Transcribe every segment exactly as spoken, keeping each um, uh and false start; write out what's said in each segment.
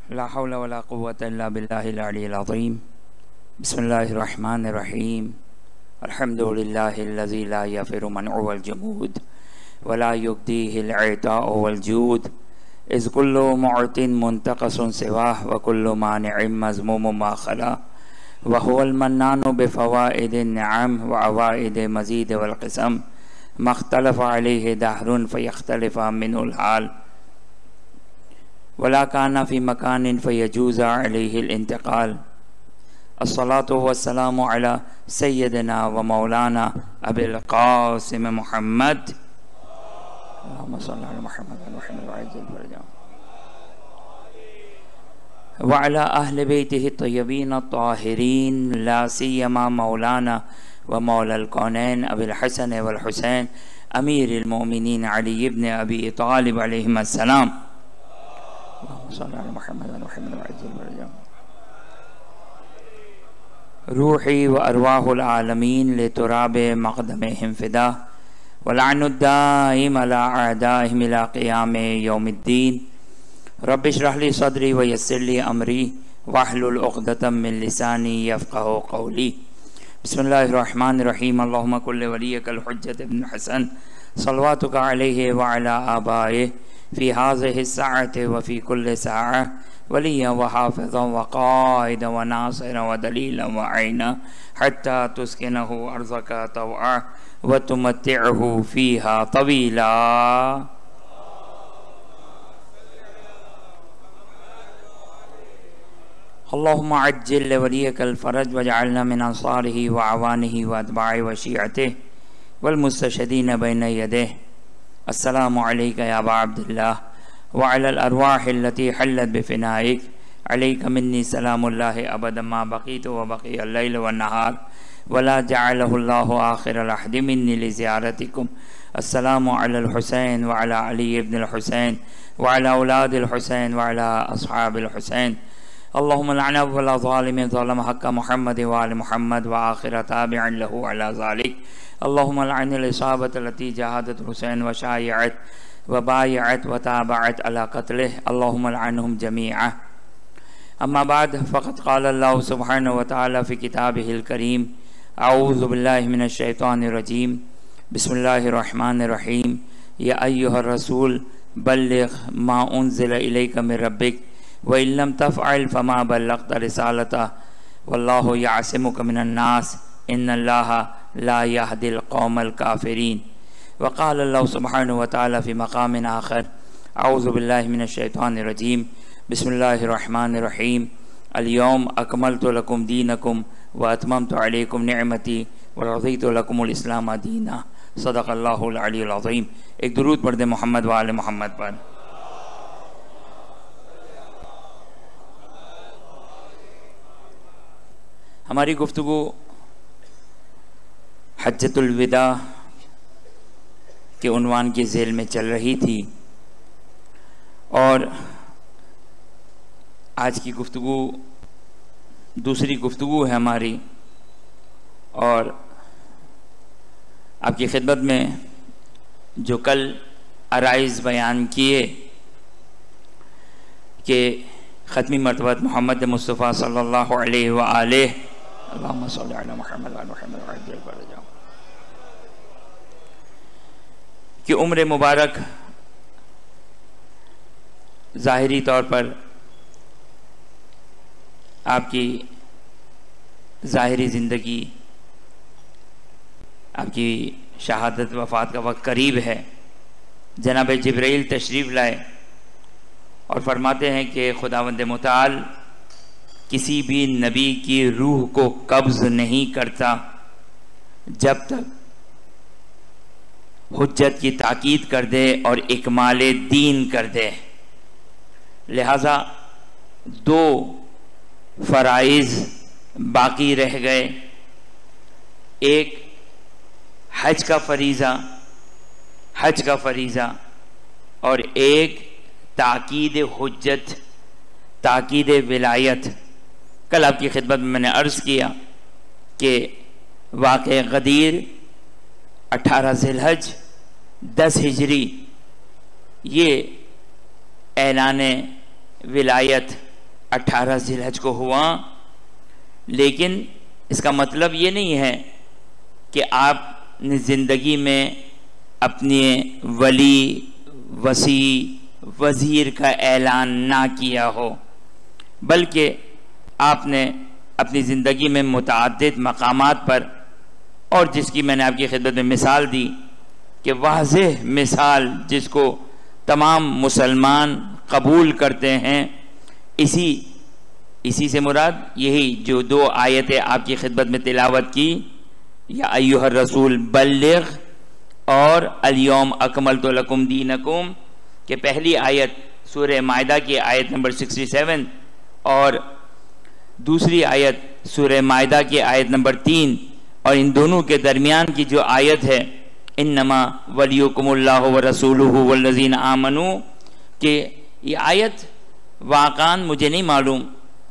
ला हौला वला कुव्वता इल्ला बिल्लाहिल अलिय्यिल अज़ीम। बिस्मिल्लाहिर रहमानिर रहीम। अल्हम्दुलिल्लाहिल्लज़ी ला यफ़िरु मनउ वल जुमूद वला युग़दीहिल इताउ वल जूद इज़ कुल्लु मुअतिन मुंतक़िसुन सिवाह व कुल्लु मानि'इन मज़मूमुन मा खला व हुवल मन्नानु बिफ़वाइदिन निअम व अवाइद मज़ीद वल क़िसम मख्तलफ़ अलैहि दहरुन फ़यख्तलिफ़ मिनुहुल हाल वला काना फ़ी मकानिन फ़यजूज़ अलैहिल इंतिक़ाल। अस्सलातु वस्सलामु अला सय्यदिना व मौलाना अबिल क़ासिम मुहम्मद अल्लाहुम्मा सल्लि अला मुहम्मद व मुहम्मद व अज्जिल फ़रजा व अला अहलि बैतिहि तय्यबीन अत्ताहिरीन ला सियमा मौलाना व मौलल कौनैन अबिल हसन वल हुसैन अमीरुल मोमिनीन अली इब्न अबी तालिब अलैहिस्सलाम। अल्लाहुम्मा सल्लि अला मुहम्मद व मुहम्मद व अज्जिल फ़रजा रूही व अरवाहुल आलमीन लितुराबे मक़दमिहिम फ़िदा व लअनुद्दाइम अला अअदाइहिम इला क़ियामि यौमिद्दीन। रब्बि इश्रह ली सदरी व यस्सिर ली अमरी वहलुल उक़दतम मिन लिसानी यफ़क़हू क़ौली। बिस्मिल्लाहिर रहमानिर रहीम। अल्लाहुम्मा कुल्लि वलिय्यकल हुज्जत इब्न हसन सलवातुका अलैहि व अला आबाइहि फ़ी हाज़िहि स्साअति व फ़ी कुल्लि साअह वलिय्यन व हाफ़िज़न व क़ाइदन व नासिरन व दलीलन व ऐना हत्ता तुस्किनहु अर्ज़का तवअ व तुमत्तिअहु फ़ीहा तवीला। अल्लाहुम्मा अज्जिल लिवलिय्यकल फ़रज वजअलना मिन अंसारिही व अवानिही व अतबाइहि व शियअतिहि वल मुस्तशहीदीन बैन यदैहि। अस्सलामु अलैका या अबा अब्दिल्लाह व अलल अरवाहिल्लती हल्लत बिफ़िनाइक अलैका मिन्नी सलामुल्लाहि अबदन मा बक़ीतु व बक़ियल लैल वन नहार वला जअलहुल्लाहु आखिरल अहदि मिन्नी लिज़ियारतिकुम। अस्सलामु अलल हुसैन व अला अली इब्निल हुसैन व अला औलादिल हुसैन व अला अस्हाबिल हुसैन। अल्लाहुम्मा लअन अव्वल ज़ालिमिन ज़लम हक़्क़ मुहम्मद व आलि मुहम्मद व आखिर ताबिअन लहु अला ज़ालिक। अल्लाहुम्मा लअनिल इसाबत लती जहादत हुसैन व शायअत व बायअत व ताबअत अला क़त्लिहि। अल्लाहुम्मा लअनहुम जमीअ। अम्मा बाद फ़क़द क़ाल अल्लाहु सुब्हानहु व तआला फ़ी किताबिहिल करीम अऊज़ु बिल्लाहि मिनश शैतानिर रजीम बिस्मिल्लाहिर रहमानिर रहीम। या अय्युहर रसूल बल्लिग़ मा उन्ज़िला इलैका मिर रब्बिक व इन लम तफ़अल फ़मा बल्लग़्ता रिसालतहु वल्लाहु यअसिमुका मिनन नास इन्नल्लाहा ला यहदिल क़ौमल काफ़िरीन। व क़ाल अल्लाहु सुब्हानहु व तआला फ़ी मक़ामिन आख़र अऊज़ु बिल्लाहि मिनश शैतानिर रजीम बिस्मिल्लाहिर रहमानिर रहीम। अल-यौम अकमलतु लकुम दीनकुम व अतममतु अलैकुम निअमती व रज़ीतु लकुमुल इस्लाम दीना। सदक़ल्लाहुल अलियुल अज़ीम। एक दुरूद पढ़ दे मोहम्मद व आले मोहम्मद पर। हमारी गुफ्तगू हज्जतुल विदा के उन्वान की ज़ेल में चल रही थी और आज की गुफ्तगू दूसरी गुफ्तगू है हमारी और आपकी खिदमत में जो कल अराइज़ बयान किए कि ख़त्मी मरतबत मोहम्मद मुस्तफ़ा सल्लल्लाहु अलैहि व आलिहि अल्लाहुम्मा सल्लि अला मुहम्मद व मुहम्मद व अज्जिल फ़रजा कि उम्र मुबारक ज़ाहिरी तौर पर आपकी ज़ाहिरी ज़िंदगी आपकी शहादत वफ़ात का वक्त करीब है। जनाब जिब्राइल तशरीफ़ लाए और फरमाते हैं कि खुदावंद मुताल किसी भी नबी की रूह को कब्ज़ नहीं करता जब तक हुज्जत की ताकीद कर दे और इकमाल दीन कर दे। लिहाजा दो फ़राइज़ बाकी रह गए, एक हज का फरीज़ा हज का फरीज़ा और एक ताकीद हुज्जत ताकीद विलायत। कल आपकी खिदमत में मैंने अर्ज़ किया कि वाक़े गदीर अठारह ज़िलहज दस हिजरी ये ऐलान विलायत अठारह ज़िलहज को हुआ, लेकिन इसका मतलब ये नहीं है कि आपने ज़िंदगी में अपने वली, वसी, वज़ीर का ऐलान ना किया हो, बल्कि आपने अपनी ज़िंदगी में मुतअद्दिद मकामात पर, और जिसकी मैंने आपकी खिदमत में मिसाल दी कि वाज़ेह मिसाल जिसको तमाम मुसलमान कबूल करते हैं, इसी इसी से मुराद यही जो दो आयतें आपकी खिदमत में तिलावत की, या अय्युहर रसूल बल्लिग और अल-यौम अकमलतु लकुम दीनकुम, के पहली आयत सूरह माइदा की आयत नंबर सड़सठ और दूसरी आयत सूरह माइदा की आयत नंबर तीन, और इन दोनों के दरमियान की जो आयत है इन्नमा वलियुकुमुल्लाहु व रसूलुहु वल्लज़ीना आमनू, कि ये आयत वाक़ान मुझे नहीं मालूम,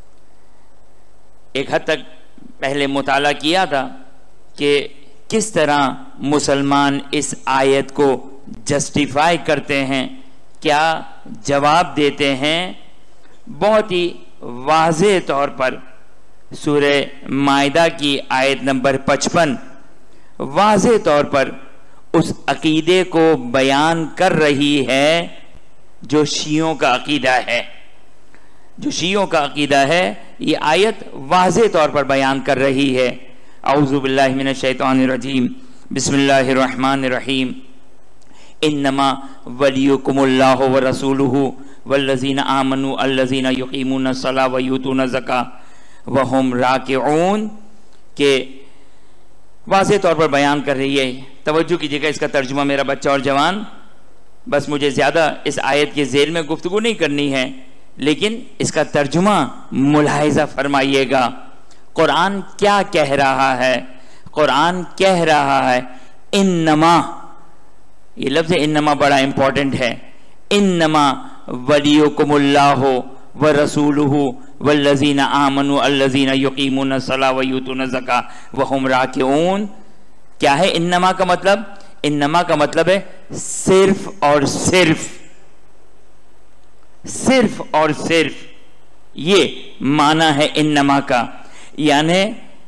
एक हद तक पहले मुताला किया था कि किस तरह मुसलमान इस आयत को जस्टिफाई करते हैं, क्या जवाब देते हैं। बहुत ही वाज़ेह तौर पर सूरह माइदा की आयत नंबर पचपन वाज़ेह तौर पर उस अकीदे को बयान कर रही है जो शियों का अकीदा है। जो शियों का अकीदा है ये आयत वाज़ेह तौर पर बयान कर रही है। औज़ु बिल्लाहि मिनश शैतानिर रजीम, बिस्मिल्लाहिर रहमानिर रहीम, इन्नमा वलियुकुमुल्लाहु व रसूलुहु वल्लज़ीना आमनू अल्लज़ीना युक़ीमूना सला व यूतूना ज़का व हुम राकिऊन, के वाज़ेह तौर पर बयान कर रही है। तवज्जो कीजिएगा, इसका तर्जुमा मेरा बच्चा और जवान, बस मुझे ज़्यादा इस आयत के ज़ेल में गुफ्तगू नहीं करनी है, लेकिन इसका तर्जुमा मुलाहिज़ा फरमाइएगा। कुरान क्या कह रहा है? कुरान कह रहा है इन्नमा, ये लफ्ज़ इन्नमा बड़ा इंपॉर्टेंट है, इन्नमा वलियुकुमुल्लाहु व रसूलुहु वल्लज़ीना आमनू अल्लज़ीना युक़ीमूना सला व यूतूना ज़का व हुम राकिऊन। क्या है इन्नमा का मतलब? इन्नमा का मतलब है सिर्फ और सिर्फ, सिर्फ और सिर्फ, ये माना है इन्नमा का, यानी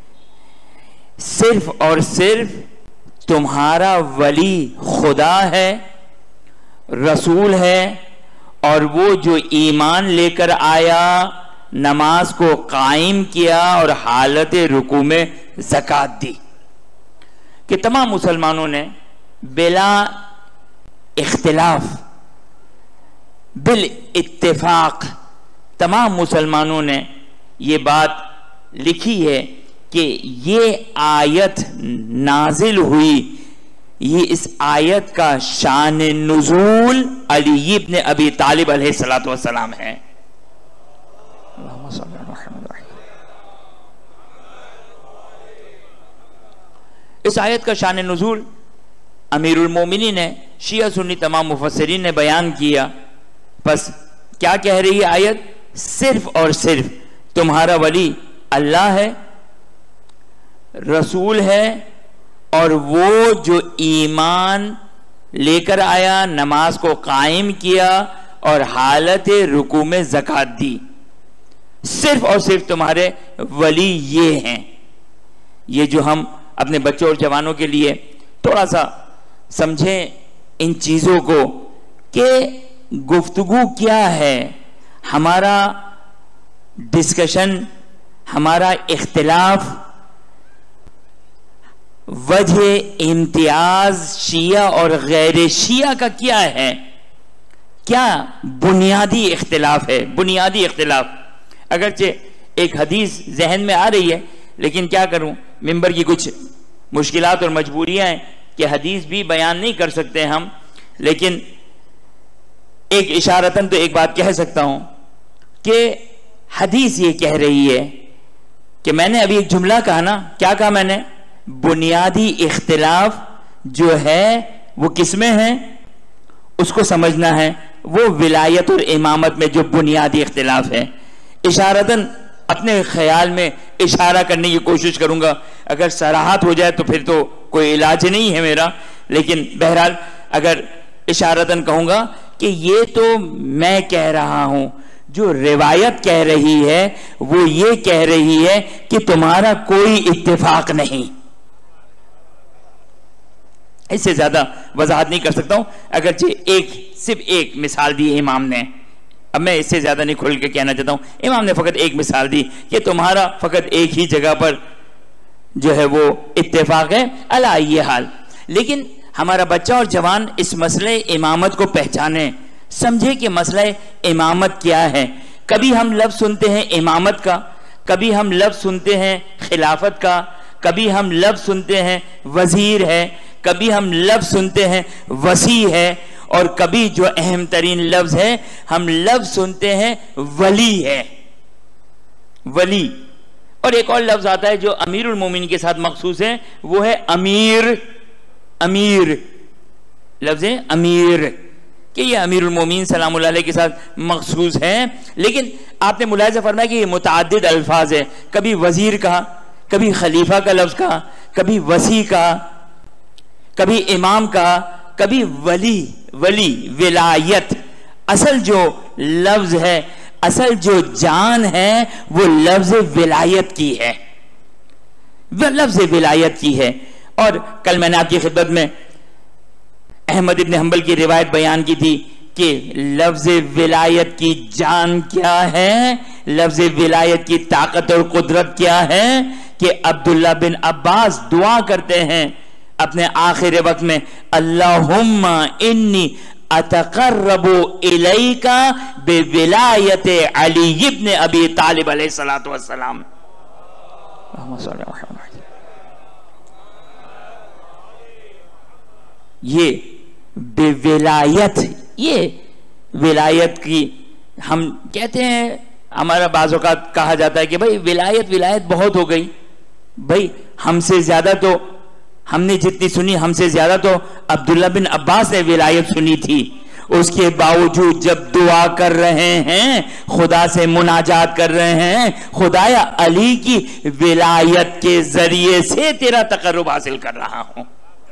सिर्फ और सिर्फ तुम्हारा वली खुदा है, रसूल है, और वो जो ईमान लेकर आया, नमाज को कायम किया और हालत रुकू में ज़कात दी, कि तमाम मुसलमानों ने बिला इख्तिलाफ, बिल इत्तेफाक, तमाम मुसलमानों ने ये बात लिखी है कि ये आयत नाजिल हुई, ये इस आयत का शान नुज़ूल अली इब्न अबी तालिब अलैहिस्सलातु वस्सलाम है। इस आयत का शान नुज़ूल अमीरुल मोमिनीन ने, शिया सुन्नी तमाम मुफस्सिरीन ने बयान किया। बस क्या कह रही है आयत? सिर्फ और सिर्फ तुम्हारा वली अल्लाह है, रसूल है, और वो जो ईमान लेकर आया, नमाज को कायम किया और हालत रुकू में ज़कात दी, सिर्फ और सिर्फ तुम्हारे वली ये हैं। ये जो हम अपने बच्चों और जवानों के लिए थोड़ा सा समझें इन चीज़ों को कि गुफ्तगू क्या है, हमारा डिस्कशन, हमारा इख्तिलाफ वजह इम्तियाज शिया और गैर शिया का क्या है? क्या बुनियादी इख्तिलाफ है? बुनियादी इख्तिलाफ, अगरचे एक हदीस जहन में आ रही है, लेकिन क्या करूं, मिंबर की कुछ मुश्किलात और मजबूरियां हैं कि हदीस भी बयान नहीं कर सकते हम, लेकिन एक इशारतन तो एक बात कह सकता हूं कि हदीस ये कह रही है कि मैंने अभी एक जुमला कहा ना, क्या कहा मैंने? बुनियादी इख्तिलाफ जो है वो किसमें है, उसको समझना है। वो विलायत और इमामत में जो बुनियादी इख्तिलाफ है, इशारतन अपने ख्याल में इशारा करने की कोशिश करूंगा। अगर सराहत हो जाए तो फिर तो कोई इलाज नहीं है मेरा, लेकिन बहरहाल अगर इशारतन कहूंगा कि ये तो मैं कह रहा हूं, जो रिवायत कह रही है वो ये कह रही है कि तुम्हारा कोई इत्तेफाक नहीं। इससे ज्यादा वजाहत नहीं कर सकता हूं, अगरचे एक सिर्फ एक मिसाल दी इमाम ने। अब मैं इससे ज्यादा नहीं खुल के कहना चाहता हूं, इमाम ने फकत एक मिसाल दी कि तुम्हारा फकत एक ही जगह पर जो है वो इत्तेफाक है। अला ये हाल, लेकिन हमारा बच्चा और जवान इस मसले इमामत को पहचाने, समझे कि मसला इमामत क्या है। कभी हम लफ्ज सुनते हैं इमामत का, कभी हम लफ्ज सुनते हैं खिलाफत का, कभी हम लफ्ज सुनते हैं वजीर है, कभी हम लफ्ज सुनते हैं वसी है, और कभी जो अहम तरीन लफ्ज है हम लफ्ज सुनते हैं वली है, वली। और एक और लफ्ज आता है जो अमीरुल मोमिन के साथ मखसूस है, वो है अमीर। अमीर लफ्ज है अमीर, कि ये अमीरुल मोमिन सलामुल्लाह अलैह के साथ मखसूस है। लेकिन आपने मुलाहिज़ा फरमाया कि ये मुतअद्दिद अल्फाज है, कभी वजीर का, कभी खलीफा का लफ्ज का, कभी वसी का, कभी इमाम का, कभी वली। वली विलायत, असल जो लफ्ज है, असल जो जान है वो लफ्ज विलायत की है, वह लफ्ज विलायत की है। और कल मैंने आपकी खिदमत में अहमद इब्न हंबल की रिवायत बयान की थी कि लफ्ज विलायत की जान क्या है, लफ्ज विलायत की ताकत और कुदरत क्या है, कि अब्दुल्ला बिन अब्बास दुआ करते हैं अपने आखिर वक्त में, अल्लाहुम्मा इन्नी अतकर्रबु इलैका बिविलायत अली इब्न अबी तालिब अलैहिस्सलातु वस्सलाम। ये बेविलायत, ये विलायत की हम कहते हैं, हमारा बाज़ औक़ात कहा जाता है कि भाई विलायत विलायत बहुत हो गई। भाई हमसे ज्यादा तो, हमने जितनी सुनी हमसे ज्यादा तो अब्दुल्ला बिन अब्बास ने विलायत सुनी थी। उसके बावजूद जब दुआ कर रहे हैं, खुदा से मुनाजात कर रहे हैं, खुदाया अली की विलायत के जरिए से तेरा तकर्रुब हासिल कर रहा हूं।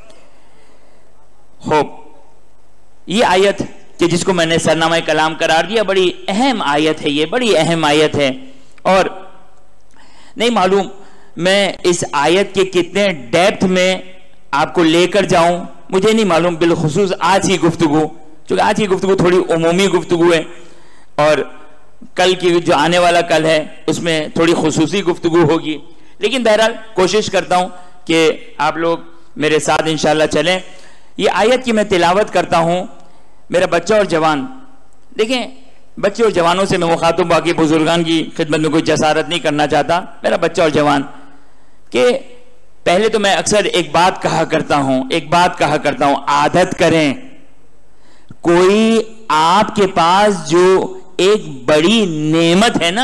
हो ये आयत कि जिसको मैंने सरनामा कलाम करार दिया, बड़ी अहम आयत है, ये बड़ी अहम आयत है। और नहीं मालूम मैं इस आयत के कितने डेप्थ में आपको लेकर जाऊं, मुझे नहीं मालूम। बिलखुसूस आज की गुफ्तगू, क्योंकि आज की गुफ्तगू थोड़ी उमूमी गुफ्तगू है, और कल की जो आने वाला कल है उसमें थोड़ी खुसूसी गुफ्तगू होगी। लेकिन बहरहाल कोशिश करता हूं कि आप लोग मेरे साथ इंशाअल्लाह चलें। ये आयत की मैं तिलावत करता हूं, मेरा बच्चा और जवान, देखें बच्चे और जवानों से मैं मुखातिब, बाकी बुजुर्गान की खिदमत में कोई जसारत नहीं करना चाहता, मेरा बच्चा और जवान, कि पहले तो मैं अक्सर एक बात कहा करता हूं, एक बात कहा करता हूं, आदत करें, कोई आपके पास जो एक बड़ी नेमत है ना,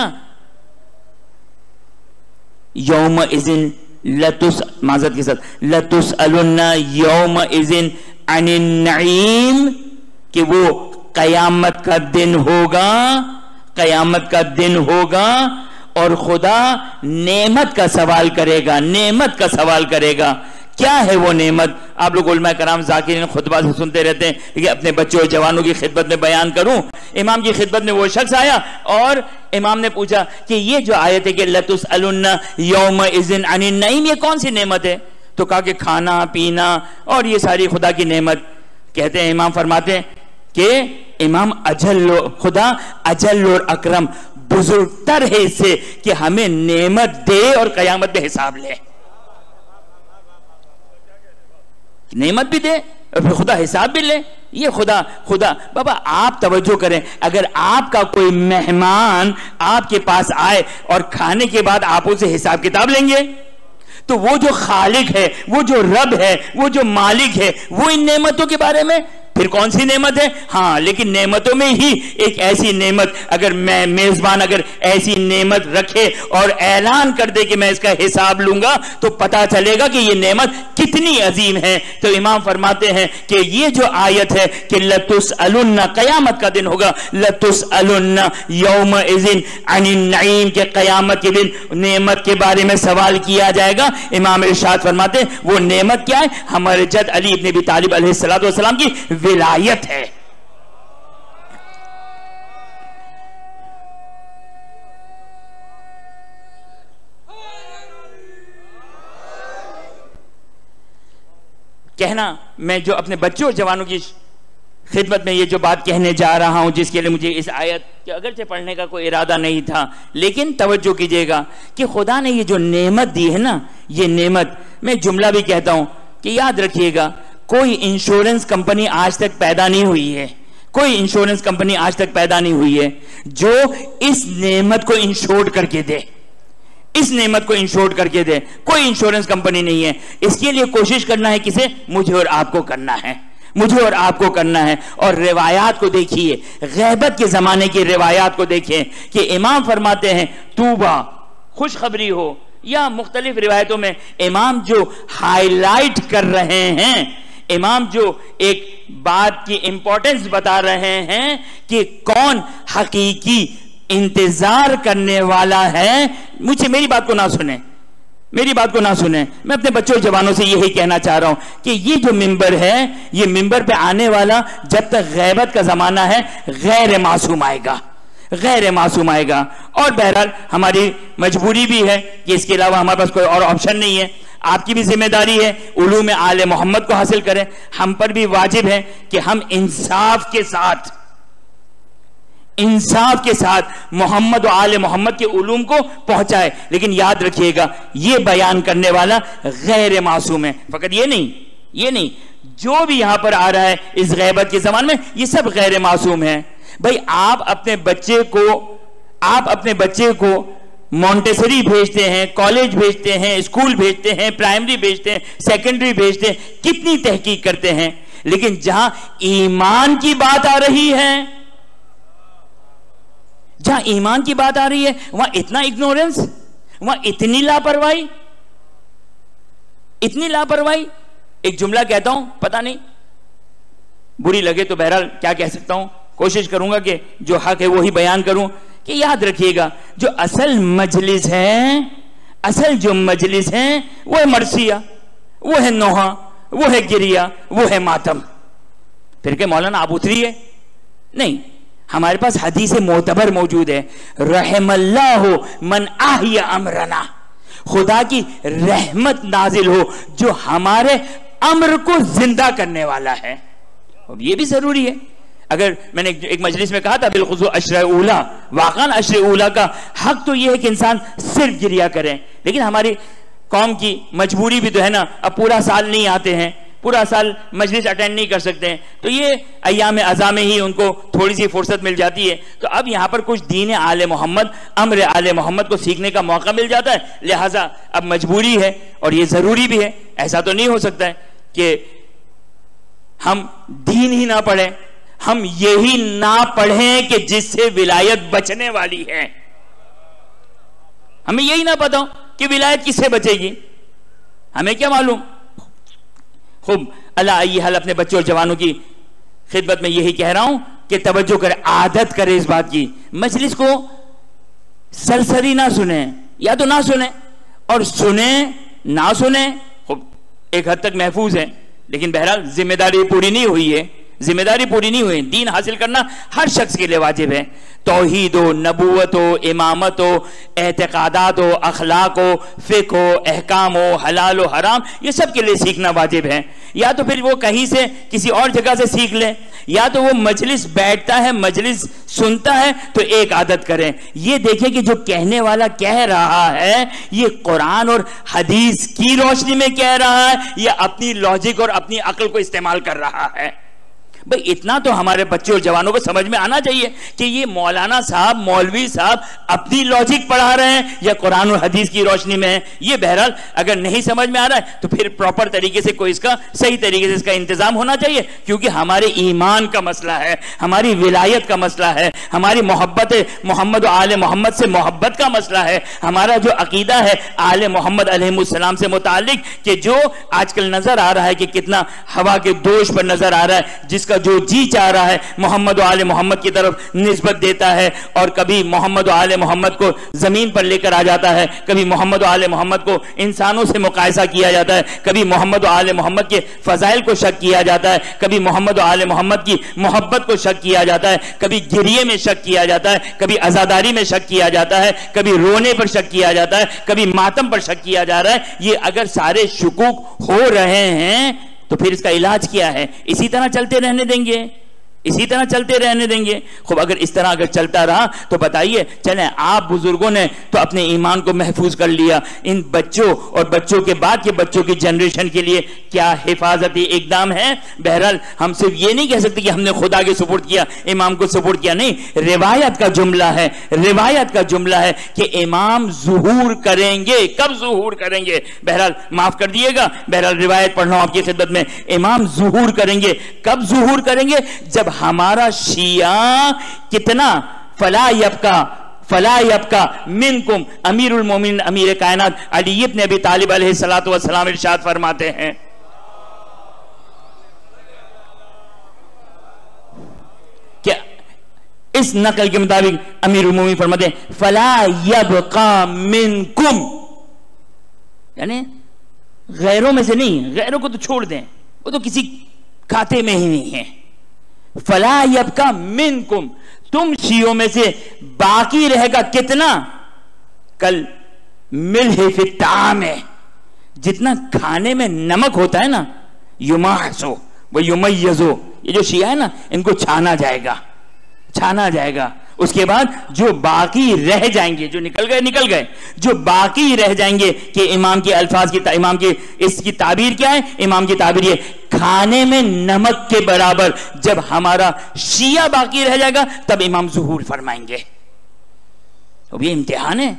यौम इज़िन लतुस माजत के साथ लतुस अलुन्ना यौम इज़िन अनिन नईम, कि वो कयामत का दिन होगा, कयामत का दिन होगा और खुदा नेमत का सवाल करेगा, नेमत का सवाल करेगा। क्या है वो नेमत? आप लोग उलमा कराम ज़ाकिरीन खुतबा से सुनते रहते हैं, लेकिन अपने बच्चों और जवानों की खिदमत में बयान करूं। इमाम की खिदमत में वो शख्स आया और इमाम ने पूछा कि ये जो आयत है कि लतुस अलुन्ना यौम इज़िन अनिन नईम, ये कौन सी नेमत है? तो कहा कि खाना पीना और ये सारी खुदा की नेमत। कहते हैं, इमाम फरमाते हैं कि इमाम अजल, खुदा अजल और अकरम बुजुर्गतर है इससे कि हमें नेमत दे और कयामत में हिसाब ले, नेमत भी दे और फिर खुदा हिसाब भी ले। ये खुदा खुदा बाबा आप तवज्जो करें, अगर आपका कोई मेहमान आपके पास आए और खाने के बाद आप उसे हिसाब किताब लेंगे, तो वो जो खालिक है, वो जो रब है, वो जो मालिक है, वो इन नेमतों के बारे में फिर कौन सी नेमत है? हाँ, लेकिन नेमतों में ही एक ऐसी नेमत, अगर मैं मेजबान अगर ऐसी नेमत रखे और ऐलान कर दे कि मैं इसका हिसाब लूंगा, तो पता चलेगा कि ये नेमत कितनी अजीम है। तो इमाम फरमाते हैं कि ये जो आयत है कि लतुस अलुन्ना, कयामत का दिन होगा, लतुस अलुन्ना यौम इज़िन अनिन नईम, के कयामत के दिन नेमत के बारे में सवाल किया जाएगा। इमाम इरशाद फरमाते हैं वो नेमत क्या है? हमारे जद अली इब्न अबी तालिब अलैहिस्सलातु वस्सलाम की विलायत है। कहना, मैं जो अपने बच्चों और जवानों की खिदमत में ये जो बात कहने जा रहा हूं, जिसके लिए मुझे इस आयत के अगरचे पढ़ने का कोई इरादा नहीं था, लेकिन तवज्जो कीजिएगा कि खुदा ने ये जो नेमत दी है ना, ये नेमत, मैं जुमला भी कहता हूं कि याद रखिएगा, कोई इंश्योरेंस कंपनी आज तक पैदा नहीं हुई है, कोई इंश्योरेंस कंपनी आज तक पैदा नहीं हुई है जो इस नेमत को इंश्योर करके दे, इस नेमत को इंश्योर करके दे। कोई इंश्योरेंस कंपनी नहीं है। इसके लिए कोशिश करना है किसे? मुझे और आपको करना है, मुझे और आपको करना है। और रिवायात को देखिए, गैबत के जमाने की रिवायात को देखिए कि इमाम फरमाते हैं तूबा, खुशखबरी हो, या मुख्तलिफ रिवायतों में इमाम जो हाईलाइट कर रहे हैं, इमाम जो एक बात की इंपॉर्टेंस बता रहे हैं कि कौन हकीकी इंतजार करने वाला है। मुझे मेरी बात को ना सुने, मेरी बात को ना सुने, मैं अपने बच्चों जवानों से यही कहना चाह रहा हूं कि ये जो मिंबर है, ये मिंबर पे आने वाला जब तक गैबत का जमाना है गैर मासूम आएगा, गैर मासूम आएगा। और बहरहाल हमारी मजबूरी भी है कि इसके अलावा हमारे पास कोई और ऑप्शन नहीं है। आपकी भी जिम्मेदारी है उलूम आले मोहम्मद को हासिल करें। हम पर भी वाजिब है कि हम इंसाफ के साथ, इंसाफ के साथ मोहम्मद और आले मोहम्मद के उलूम को पहुंचाए। लेकिन याद रखिएगा, ये बयान करने वाला गैर मासूम है। फकत ये नहीं, ये नहीं, जो भी यहां पर आ रहा है इस गैबत के जमाने में, ये सब गैर मासूम है। भाई आप अपने बच्चे को, आप अपने बच्चे को मॉन्टेसरी भेजते हैं, कॉलेज भेजते हैं, स्कूल भेजते हैं, प्राइमरी भेजते हैं, सेकेंडरी भेजते हैं, कितनी तहकीक करते हैं, लेकिन जहां ईमान की बात आ रही है, जहां ईमान की बात आ रही है, वहां इतना इग्नोरेंस, वहां इतनी लापरवाही, इतनी लापरवाही। एक जुमला कहता हूं, पता नहीं बुरी लगे तो बहरहाल क्या कह सकता हूं, कोशिश करूंगा कि जो हक है वो ही बयान करूं कि याद रखिएगा, जो असल मजलिस है, असल जो मजलिस है वो है मरसिया, वो है नोहा, वो है गिरिया, वो है मातम। फिर के मौलाना आप उतरिए, नहीं, हमारे पास हदीस मोतबर मौजूद है, रहमल्लाहु मन आहिया अमरना, खुदा की रहमत नाजिल हो जो हमारे अम्र को जिंदा करने वाला है। अब ये भी जरूरी है। अगर मैंने एक मजलिस में कहा था बिलखुसूस अशरे उला, वाकन अशरे उला का हक तो यह है कि इंसान सिर्फ गिरिया करे, लेकिन हमारी कौम की मजबूरी भी तो है ना, अब पूरा साल नहीं आते हैं, पूरा साल मजलिस अटेंड नहीं कर सकते हैं, तो ये अय्याम अज़ा में ही उनको थोड़ी सी फुर्सत मिल जाती है। तो अब यहाँ पर कुछ दीन आले मोहम्मद, अम्र आले मोहम्मद को सीखने का मौका मिल जाता है, लिहाजा अब मजबूरी है और ये ज़रूरी भी है। ऐसा तो नहीं हो सकता है कि हम दीन ही ना पढ़ें, हम यही ना पढ़ें कि जिससे विलायत बचने वाली है। हमें यही ना पता हो कि विलायत किससे बचेगी, हमें क्या मालूम। खूब अल्लाह ये हाल अपने बच्चों और जवानों की खिदमत में यही कह रहा हूं कि तवज्जो करे, आदत करे इस बात की, मजलिस को सरसरी ना सुने, या तो ना सुने, और सुने ना सुने खूब एक हद तक महफूज है, लेकिन बहरहाल जिम्मेदारी पूरी नहीं हुई है, जिम्मेदारी पूरी नहीं हुई। दीन हासिल करना हर शख्स के लिए वाजिब है। तौहीद हो, नबूवत हो, इमामत हो, एतकादात हो, अखलाक हो, फ़िक़्ह हो, अहकाम हो, हलाल हो, हराम, ये सब के लिए सीखना वाजिब है। या तो फिर वो कहीं से किसी और जगह से सीख ले, या तो वो मजलिस बैठता है, मजलिस सुनता है, तो एक आदत करें, ये देखें कि जो कहने वाला कह रहा है ये कुरान और हदीस की रोशनी में कह रहा है या अपनी लॉजिक और अपनी अक्ल को इस्तेमाल कर रहा है। भाई इतना तो हमारे बच्चे और जवानों को समझ में आना चाहिए कि ये मौलाना साहब, मौलवी साहब अपनी लॉजिक पढ़ा रहे हैं या कुरान और हदीस की रोशनी में है। ये बहरहाल अगर नहीं समझ में आ रहा है तो फिर प्रॉपर तरीके से कोई इसका सही तरीके से इसका इंतजाम होना चाहिए, क्योंकि हमारे ईमान का मसला है, हमारी विलायत का मसला है, हमारी मोहब्बत मोहम्मद और आले मोहम्मद से मोहब्बत का मसला है, हमारा जो अकीदा है आले मोहम्मद अलैहिस्सलाम से मुतालिक, कि जो आजकल नजर आ रहा है कि कितना हवा के दोष पर नजर आ रहा है, जिसका जो जी चाह रहा है मोहम्मद और आले मोहम्मद की तरफ निस्बत देता है, और कभी मोहम्मद और आले मोहम्मद को जमीन पर लेकर आ जाता है, कभी मोहम्मद और आले मोहम्मद को इंसानों से मुकायसा किया जाता है, कभी मोहम्मद और आले मोहम्मद के फजाइल को शक किया जाता है, कभी मोहम्मद और आले मोहम्मद की मोहब्बत को शक किया जाता है, कभी गिरिए में शक किया जाता है, कभी अजादारी में शक किया जाता है, कभी रोने पर शक किया जाता है, कभी मातम पर शक किया जा रहा है। ये अगर सारे शुकूक हो रहे हैं तो फिर इसका इलाज क्या है? इसी तरह चलते रहने देंगे, इसी तरह चलते रहने देंगे? खूब, अगर इस तरह अगर चलता रहा तो बताइए, चलें आप बुजुर्गों ने तो अपने ईमान को महफूज कर लिया, इन बच्चों और बच्चों के बाद के बच्चों की जनरेशन के लिए क्या हिफाजती इकदाम है? बहरहाल हम सिर्फ ये नहीं कह सकते कि हमने खुदा के सुपुर्द किया, इमाम को सुपुर्द किया, नहीं, रिवायत का जुमला है, रिवायत का जुमला है कि इमाम ज़ुहूर करेंगे। कब ज़ुहूर करेंगे? बहरहाल माफ कर दिएगा, बहरहाल रिवायत पढ़ रहा हूं आपकी खिदमत में, इमाम ज़ुहूर करेंगे। कब ज़ुहूर करेंगे? जब हमारा शिया कितना फला यबका फला यबका मिनकुम अमीरुल मोमिन अमीर कायनात अली इब्न अबी तालिब अलैहिस्सलातु वस्सलाम इरशाद फरमाते हैं क्या इस नकल के मुताबिक अमीरुल मोमिन फरमाते हैं फला यबका मिनकुम, यानी गैरों में से नहीं, गैरों को तो छोड़ दें, वो तो किसी खाते में ही नहीं है। फला यबका मिनकुम, तुम शियों में से बाकी रहेगा कितना? कल मिल्ह फी ताम है, जितना खाने में नमक होता है ना, युमाहसो व युमय्यजो, ये जो शिया है ना, इनको छाना जाएगा, छाना जाएगा। उसके बाद जो बाकी रह जाएंगे, जो निकल गए निकल गए, जो बाकी रह जाएंगे कि इमाम के अल्फाज की, इमाम की इसकी ताबीर क्या है? इमाम की ताबीर ये, खाने में नमक के बराबर जब हमारा शिया बाकी रह जाएगा तब इमाम ज़ुहूर फरमाएंगे। अब ये इम्तिहान है,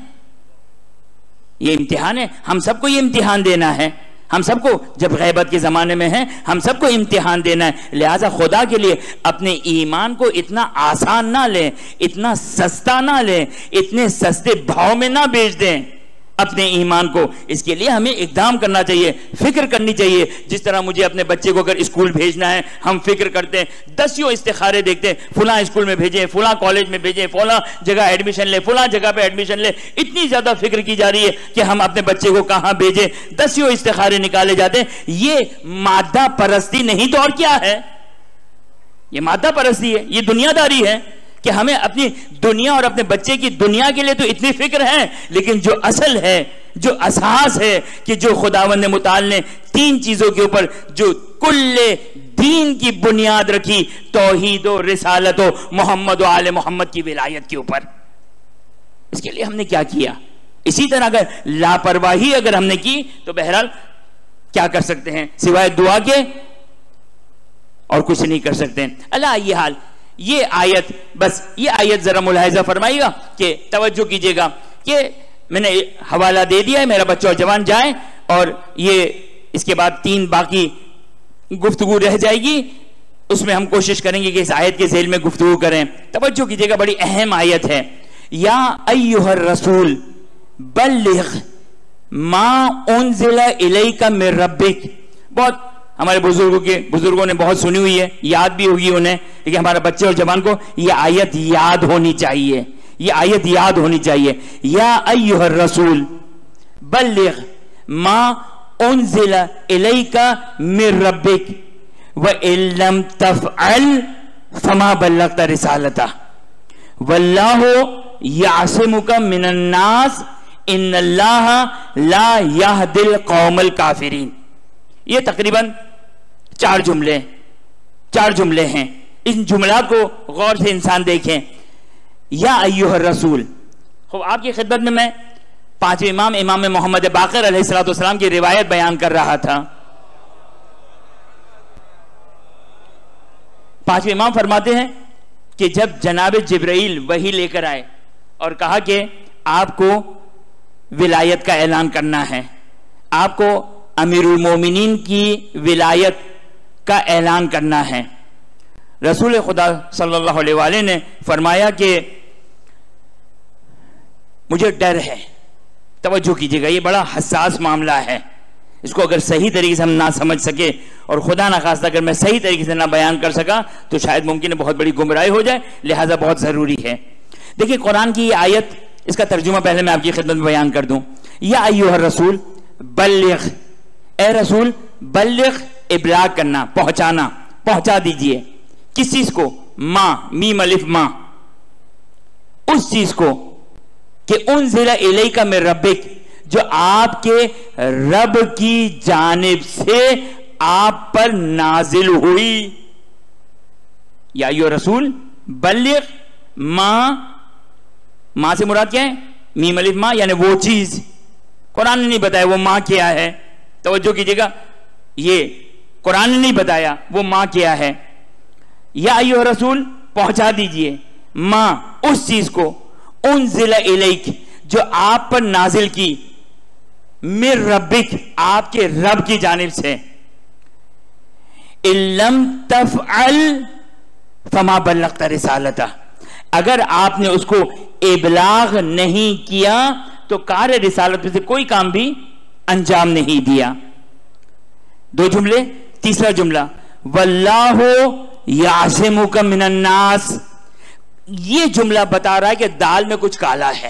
ये इम्तिहान है, हम सबको ये इम्तिहान देना है, हम सबको, जब गैबत के ज़माने में हैं, हम सबको इम्तिहान देना है। लिहाजा खुदा के लिए अपने ईमान को इतना आसान ना लें, इतना सस्ता ना लें, इतने सस्ते भाव में ना बेच दें अपने ईमान को। इसके लिए हमें इक़दाम करना चाहिए, फिक्र करनी चाहिए। जिस तरह मुझे अपने बच्चे को अगर स्कूल भेजना है, हम फिक्र करते हैं, दसियों इस्तिखारे देखते हैं, फुला स्कूल में भेजें, फुला कॉलेज में भेजें, फुला जगह एडमिशन ले, फुला जगह पे एडमिशन ले, इतनी ज्यादा फिक्र की जा रही है कि हम अपने बच्चे को कहां भेजें, दसियों इस्तिखारे निकाले जाते हैं। ये मादा परस्ती नहीं तो और क्या है? ये मादा परस्ती है, ये दुनियादारी है कि हमें अपनी दुनिया और अपने बच्चे की दुनिया के लिए तो इतनी फिक्र है, लेकिन जो असल है, जो असास है, कि जो खुदावंद मुताल ने तीन चीजों के ऊपर जो कुल्ले दीन की बुनियाद रखी, तौहीद और रिसालत और मोहम्मद और आले मोहम्मद की विलायत के ऊपर, इसके लिए हमने क्या किया? इसी तरह अगर लापरवाही अगर हमने की तो बहरहाल क्या कर सकते हैं सिवाय दुआ के? और कुछ नहीं कर सकते। अल्लाह ये हाल, ये आयत, बस ये आयत जरा मुलाहिजा फरमाइएगा कि तवज्जो कीजिएगा कि मैंने हवाला दे दिया है, मेरा बच्चा और जवान जाए, और ये इसके बाद तीन बाकी गुफ्तगू रह जाएगी, उसमें हम कोशिश करेंगे कि इस आयत के झेल में गुफ्तगू करें। तवज्जो कीजिएगा, बड़ी अहम आयत है। या अय्युहर रसूल बल्लिग मा उनज़िला इलैका मिर रब्बिक, बहुत हमारे बुजुर्गों के बुजुर्गों ने बहुत सुनी हुई है, याद भी होगी उन्हें, लेकिन हमारे बच्चे और जवान को ये आयत याद होनी चाहिए, ये आयत याद होनी चाहिए। या अय्युहर रसूल बल्लिग मा उनज़िला इलैका मिर रब्बिक व इल्लम तफ़अल फमा बल्लगता रिसालता वल्लाहु यासिमुका मिनन नास इन्नल्लाह ला यहदिल कौमल काफिरीन। ये तकरीबन चार जुमले चार जुमले हैं। इन जुमलात को गौर से इंसान देखें। या अय्युहर रसूल, खूब आपकी खिदमत में मैं पांचवें इमाम इमाम मोहम्मद बाक़िर अलैहिस्सलातु वस्सलाम की रिवायत बयान कर रहा था। पांचवें इमाम फरमाते हैं कि जब जनाब जिब्राइल वही लेकर आए और कहा कि आपको विलायत का ऐलान करना है, आपको अमीरुल मोमिनीन की विलायत का ऐलान करना है, रसूल खुदा सल्लल्लाहु अलैहि वसल्लम ने फरमाया कि मुझे डर है। तवज्जो कीजिएगा, ये बड़ा हसास मामला है, इसको अगर सही तरीके से हम ना समझ सके और खुदा ना खास्ता अगर मैं सही तरीके से ना बयान कर सका तो शायद मुमकिन है बहुत बड़ी गुमराही हो जाए, लिहाजा बहुत ज़रूरी है। देखिए कुरान की ये आयत, इसका तर्जुमा पहले मैं आपकी खिदमत में बयान कर दूं। या अय्युहर रसूल बल्लिग, ए रसूल बल्लिग, इबलाग करना, पहुंचाना, पहुंचा दीजिए। किस चीज को? माँ, मीम अलिफ माँ, उस चीज को कि उनज़िला इलैका मिर रब्बिक, जो आपके रब की जानिब से आप पर नाजिल हुई। या अय्युहा रसूल बल्लिग मां, मां से मुराद क्या है? मीम अलिफ मां, यानी वो चीज। कुरान ने नहीं बताया वो मां क्या है, तवज्जो कीजिएगा, ये कुरान ने नहीं बताया वो मां क्या है। या अय्युहा रसूल पहुंचा दीजिए मां, उस चीज को, उनज़िला इलैक, जो आप पर नाजिल की, मिर रब्बिक, आपके रब की जानिब से। इल्लम तफ़अल फमा बल्लग़्ता रिसालता, अगर आपने उसको इबलाग नहीं किया तो कार्य रिसालत में से कोई काम भी अंजाम नहीं दिया। दो जुमले। तीसरा जुमला वल्लाहु यासिमुका मिनन नास, ये जुमला बता रहा है कि दाल में कुछ काला है।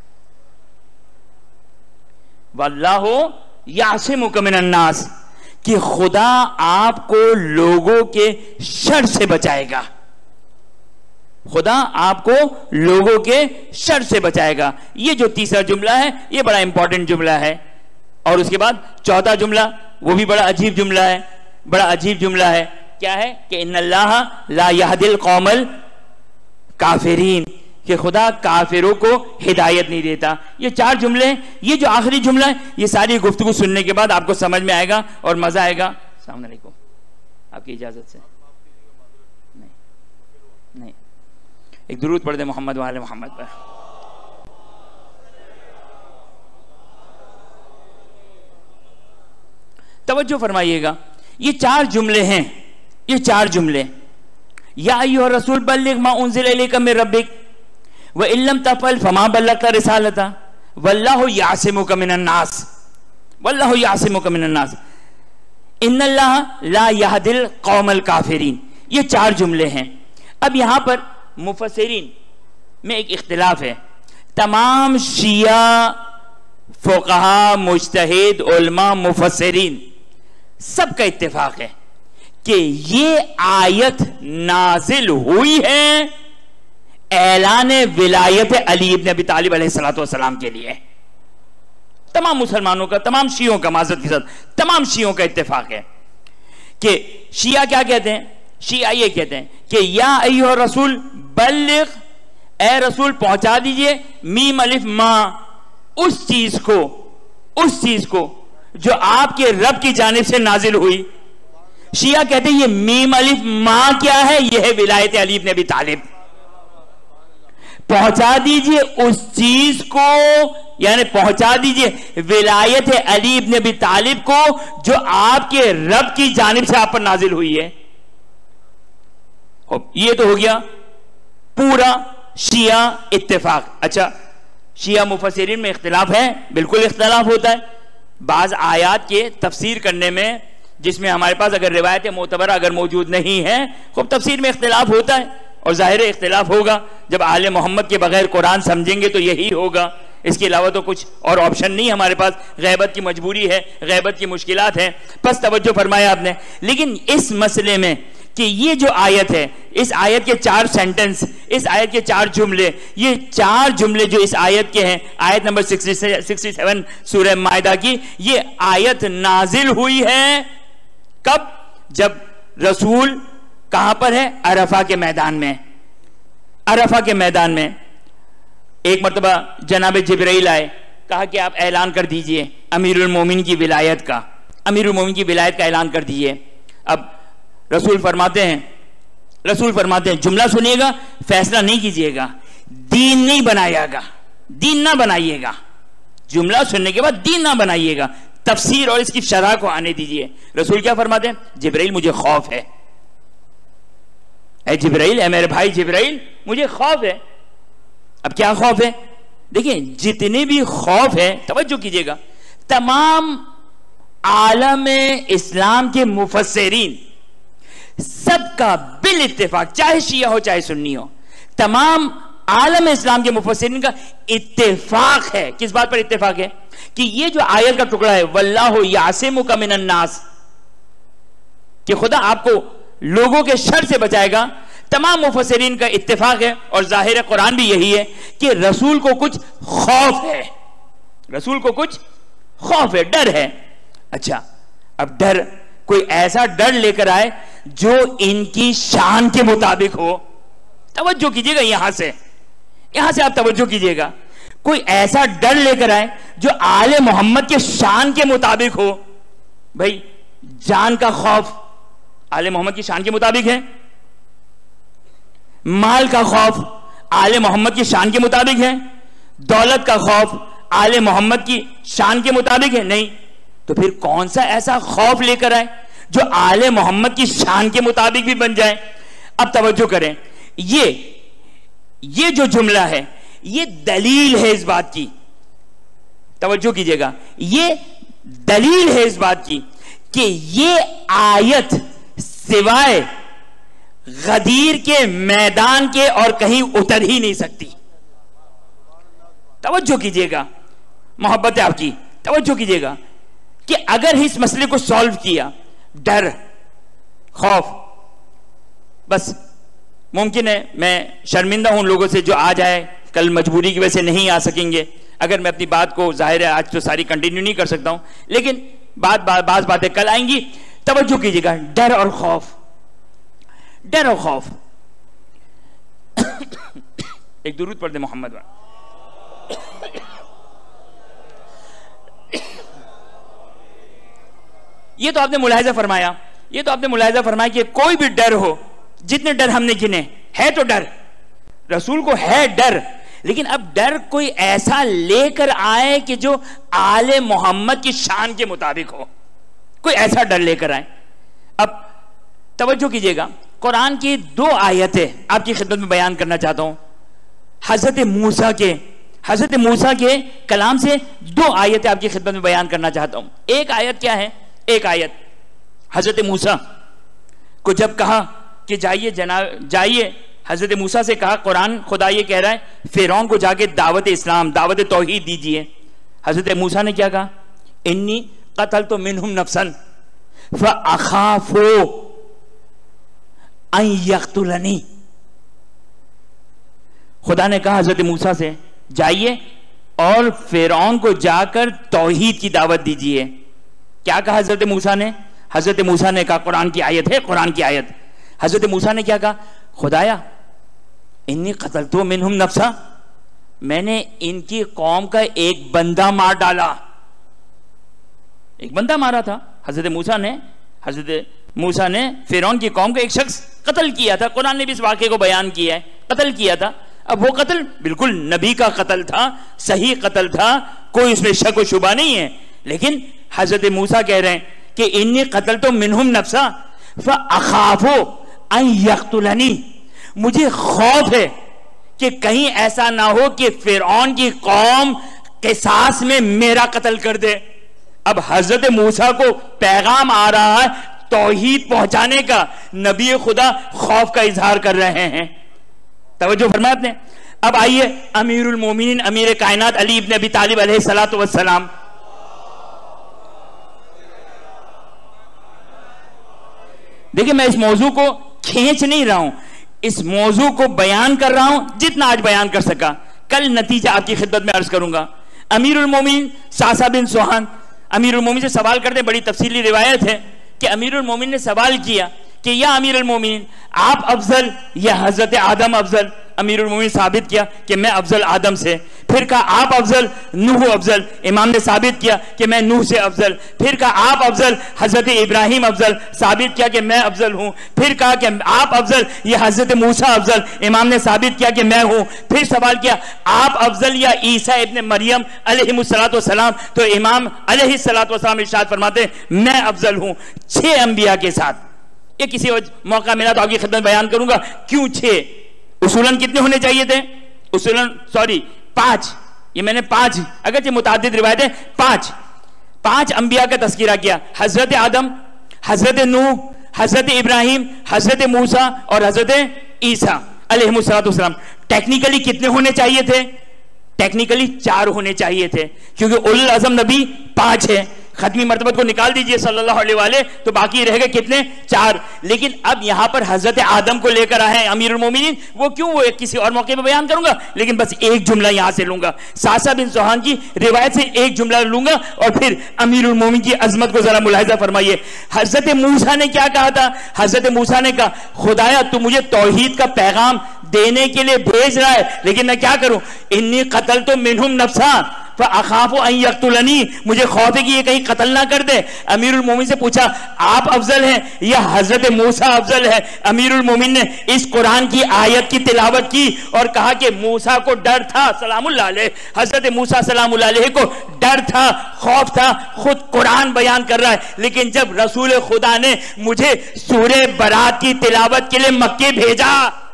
वल्लाहु यासिमुका मिनन नास, कि खुदा आपको लोगों के शर से बचाएगा, खुदा आपको लोगों के शर से बचाएगा। ये जो तीसरा जुमला है ये बड़ा इंपॉर्टेंट जुमला है। और उसके बाद चौथा जुमला, वो भी बड़ा अजीब जुमला है, बड़ा अजीब जुमला है। क्या है? कि इन्नल्लाह ला यहदिल कौमल काफिरीन, कि खुदा काफिरों को हिदायत नहीं देता। ये चार जुमले, ये जो आखिरी जुमला है, ये सारी गुफ्तगू सुनने के बाद आपको समझ में आएगा और मजा आएगा। अस्सलाम वालेकुम, आपकी इजाजत से नहीं नहीं एक दुरूद पढ़ दे मोहम्मद वाले मोहम्मद पर। तवज्जो फरमाइएगा, ये चार जुमले हैं, ये चार जुमले। या अय्युहा रसूल बल्लिग मा उनज़िला इलैका मिर रब्बिक व इल्लम तफ़अल फमा बल्लग़्ता रिसालता वल्लाहु यासिमुका मिनन नास, वल्लाहु यासिमुका मिनन नास, इन्नल्लाह ला यहदिल कौमल काफिरीन। ये चार जुमले हैं। अब यहां पर मुफस्सिरीन में एक इख्तिलाफ है। तमाम शिया फुक़हा, मुज्तहिद, उलमा, मुफस्सिरीन सबका इत्तेफाक है कि ये आयत नाजिल हुई है ऐलान विलायत अली इब्न अबी तालिब अलैहिस्सलातु वस्सलाम के लिए। तमाम मुसलमानों का, तमाम शियों का, माज़रत के साथ तमाम शियों का इत्तेफाक है कि शिया क्या कहते हैं? शिया ये कहते हैं कि या अय्युहा रसूल बल्लिग, ए रसूल पहुंचा दीजिए, मीम अलिफ मां, उस चीज को, उस चीज को जो आपके रब की जानिब से नाजिल हुई। शिया कहते हैं ये मीम अलिफ मां क्या है? यह है विलायत अली इब्न अबी तालिब। पहुंचा दीजिए उस चीज को, यानी पहुंचा दीजिए विलायत अली इब्न अबी तालिब को जो आपके रब की जानिब से आप पर नाजिल हुई है। ये तो हो गया पूरा शिया इत्तेफाक। अच्छा, शिया मुफस्सिरीन में इख्तिलाफ है, बिल्कुल इख्तिलाफ होता है। बाज आयात के तफसीर करने में, जिसमें हमारे पास अगर रिवायत मोतबरा अगर मौजूद नहीं है, खूब तफसीर में इख्तिलाफ होता है और जाहिर इख्तिलाफ होगा। जब आले मोहम्मद के बगैर कुरान समझेंगे तो यही होगा, इसके अलावा तो कुछ और ऑप्शन नहीं हमारे पास। गैबत की मजबूरी है, गैबत की मुश्किलात हैं, बस तवज्जो फरमाया आपने। लेकिन इस मसले में कि ये जो आयत है, इस आयत के चार सेंटेंस, इस आयत के चार जुमले, ये चार जुमले जो इस आयत के हैं, आयत नंबर सड़सठ सूरह माइदा की, ये आयत नाजिल हुई है कब? जब रसूल कहां पर है? अरफा के मैदान में। अरफा के मैदान में एक मर्तबा जनाब जिब्राइल आए, कहा कि आप ऐलान कर दीजिए अमीरुल मोमिन की विलायत का, अमीरुल मोमिन की विलायत का ऐलान कर दीजिए। अब रसूल फरमाते हैं, रसूल फरमाते हैं जुमला सुनिएगा, फैसला नहीं कीजिएगा, दीन नहीं बनाइएगा, दीन ना बनाइएगा, जुमला सुनने के बाद दीन ना बनाइएगा, तफसीर और इसकी शरह को आने दीजिए। रसूल क्या फरमाते हैं? जिब्राइल मुझे खौफ है, ऐ जिब्राइल, ऐ मेरे भाई जिब्राइल, मुझे खौफ है। अब क्या खौफ है? देखिए, जितने भी खौफ है, तवज्जो कीजिएगा, तमाम आलम इस्लाम के मुफस्सिरीन सबका बिल इत्तेफाक, चाहे शिया हो चाहे सुन्नी हो, तमाम आलम इस्लाम के मुफस्सिरीन का इत्तेफाक है। किस बात पर इत्तेफाक है? कि ये जो आयत का टुकड़ा है, वल्लाहु यासिमुका मिनन नास, कि खुदा आपको लोगों के शर से बचाएगा, तमाम मुफस्सिरीन का इत्तेफाक है। और जाहिर कुरान भी यही है कि रसूल को कुछ खौफ है, रसूल को कुछ खौफ है, डर है। अच्छा, अब डर कोई ऐसा डर लेकर आए जो इनकी शान के मुताबिक हो। तवज्जो कीजिएगा, यहां से यहां से आप तवज्जो कीजिएगा। कोई ऐसा डर लेकर आए जो आले मोहम्मद के शान के मुताबिक हो। भाई जान का खौफ आले मोहम्मद की शान के मुताबिक है, माल का खौफ आले मोहम्मद की शान के मुताबिक है, दौलत का खौफ आले मोहम्मद की शान के मुताबिक है? नहीं। तो फिर कौन सा ऐसा खौफ लेकर आए जो आले मोहम्मद की शान के मुताबिक भी बन जाए? अब तवज्जो करें, ये ये जो जुमला है ये दलील है इस बात की, तवज्जो कीजिएगा, ये दलील है इस बात की कि ये आयत सिवाय गदीर के मैदान के और कहीं उतर ही नहीं सकती। तवज्जो कीजिएगा, मोहब्बत है आपकी, तवज्जो कीजिएगा कि अगर इस मसले को सॉल्व किया, डर खौफ, बस मुमकिन है मैं शर्मिंदा हूं लोगों से जो आ जाए, कल मजबूरी की वजह से नहीं आ सकेंगे। अगर मैं अपनी बात को, जाहिर है आज तो सारी कंटिन्यू नहीं कर सकता हूं, लेकिन बात बात बात बातें कल आएंगी। तवज्जो कीजिएगा, डर और खौफ, डर और खौफ। एक दुरूद पढ़ दे मोहम्मद वाला। ये तो आपने मुलाहिजा फरमाया, ये तो आपने मुलाहिजा फरमाया कि कोई भी डर हो, जितने डर हमने गिने, है तो डर, रसूल को है डर, लेकिन अब डर कोई ऐसा लेकर आए कि जो आले मोहम्मद की शान के मुताबिक हो, कोई ऐसा डर लेकर आए। अब तवज्जो कीजिएगा, कुरान की दो आयतें आपकी खिदमत में बयान करना चाहता हूं। हजरत मूसा के हजरत मूसा के कलाम से दो आयतें आपकी खिदमत में बयान करना चाहता हूं। एक आयत क्या है? एक आयत हजरत मूसा को जब कहा कि जाइए जनाब जाइए, हजरत मूसा से कहा, कुरान खुदा ये कह रहा है फिरौन को जाके दावत इस्लाम, दावत तौहीद दीजिए। हजरत मूसा ने क्या कहा? इन्नी कतलतु मिनहुम नफ्सन फअखाफु अन यक़्तुलनी। खुदा ने कहा हजरत मूसा से जाइए और फिरौन को जाकर तौहीद की दावत दीजिए। क्या कहा हजरत मूसा ने? हजरत मूसा ने कहा, कुरान की आयत है, कुरान की आयत, हजरत मूसा ने क्या कहा? खुदाया इन्नी कतलतु मिनहुम नफ्सा, मैंने इनकी कौम का एक बंदा मार डाला, एक बंदा मारा था हजरत मूसा ने। हजरत मूसा ने फिरौन की कौम का एक शख्स कत्ल किया था, कुरान ने भी इस वाक़े को बयान किया है, कत्ल किया था। अब वो कत्ल बिल्कुल नबी का कत्ल था, सही कत्ल था, कोई उसमें शक व शुबा नहीं है, लेकिन हजरत मूसा कह रहे हैं कि इन्नी कतलतु मिनहुम नफ्सा फअखाफु अन यक़्तुलनी, मुझे खौफ है कि कहीं ऐसा ना हो कि फिरौन की कौम किसास में मेरा कत्ल कर दे। अब हजरत मूसा को पैगाम आ रहा है तौहीद पहुंचाने का, नबी खुदा खौफ का इजहार कर रहे हैं। तवज्जो फरमाया आपने। अब आइए अमीरुल मोमिनीन अमीर कायनात अली इब्न अबी तालिब अलैहिस्सलातु वस्सलाम, देखिए मैं इस मौजू को खींच नहीं रहा हूं, इस मौजू को बयान कर रहा हूं जितना आज बयान कर सका, कल नतीजा आपकी खिदमत में अर्ज करूंगा। अमीरुल मोमिनीन सासा बिन सोहान अमीरुल मोमिनीन से सवाल करते, बड़ी तफसीली रिवायत है कि अमीरुल मोमिनीन ने सवाल किया कि या अमीरुल मोमिनीन, आप अफजल या हजरत आदम अफजल? अमीरुल मोमिनीन साबित किया कि मैं अफजल आदम से। फिर कहा आप अफजल? नूह अफजल। इमाम ने साबित किया कि मैं नूह से अफजल। फिर कहा आप अफजल? हजरत इब्राहिम अफजल। साबित किया कि मैं अफजल हूं। फिर कहा कि आप अफजल या हजरत मूसा अफजल? इमाम ने साबित किया कि मैं हूं। फिर सवाल किया आप अफजल या ईसा इब्न मरियम अलैहिस्सलातु वस्सलाम? तो इमाम अलैहिस्सलातु वस्सलाम इरशाद फरमाते मैं अफजल हूं, छह अंबिया के साथ। ये किसी मौका मिला तो आपकी खिदमत बयान करूंगा क्यों छह। उसूलन कितने होने चाहिए थे? उसूलन सॉरी पांच, ये मैंने पांच, अगरचे मुताद्दिद रिवायतें, पांच पांच अंबिया का तस्कीरा किया, हजरत आदम, हजरत नूह, हजरत इब्राहिम, हजरत मूसा और हजरत ईसा अलैहिस्सलातु वस्सलाम। टेक्निकली कितने होने चाहिए थे? टेक्निकली चार होने चाहिए थे, क्योंकि उलुल अज़म नबी पांच है, खत्मी मर्तबत को निकाल दीजिए सल्लल्लाहु अलैहि वाले, तो बाकी रह गए कितने? चार। लेकिन अब यहां पर हजरत आदम को लेकर आए हैं अमीरुल मोमिनीन। वो क्यों, वो किसी और मौके पर बयान करूंगा, लेकिन बस एक जुमला यहां से लूंगा, सासा बिन सोहान की रिवायत से एक जुमला लूंगा और फिर अमीरुल मोमिनीन की अजमत को जरा मुलाहिजा फरमाइए। हजरत मूसा ने क्या कहा था? हजरत मूसा ने कहा, खुदाया तू मुझे तौहीद का पैगाम देने के लिए भेज रहा है, लेकिन मैं क्या करूं? इन्नी कतल तो मिनहुम नफ्सा फ़अख़ाफ़ु अन यक़्तुलनी, मुझे खौफ है कि ये कहीं कत्ल ना कर दे। अमीरुल मोमिन से पूछा, आप अफजल हैं या हजरत मूसा अफजल है? अमीरुल मोमिन ने इस कुरान की आयत की तिलावत की और कहा कि मूसा को डर था सलामुल्लाह अलैह, हजरत मूसा सलामुल्लाह अलैह को डर था, खौफ था। खुद कुरान बयान कर रहा है। लेकिन जब रसूल खुदा ने मुझे सूरे बरात की तिलावत के लिए मक्के भेजा,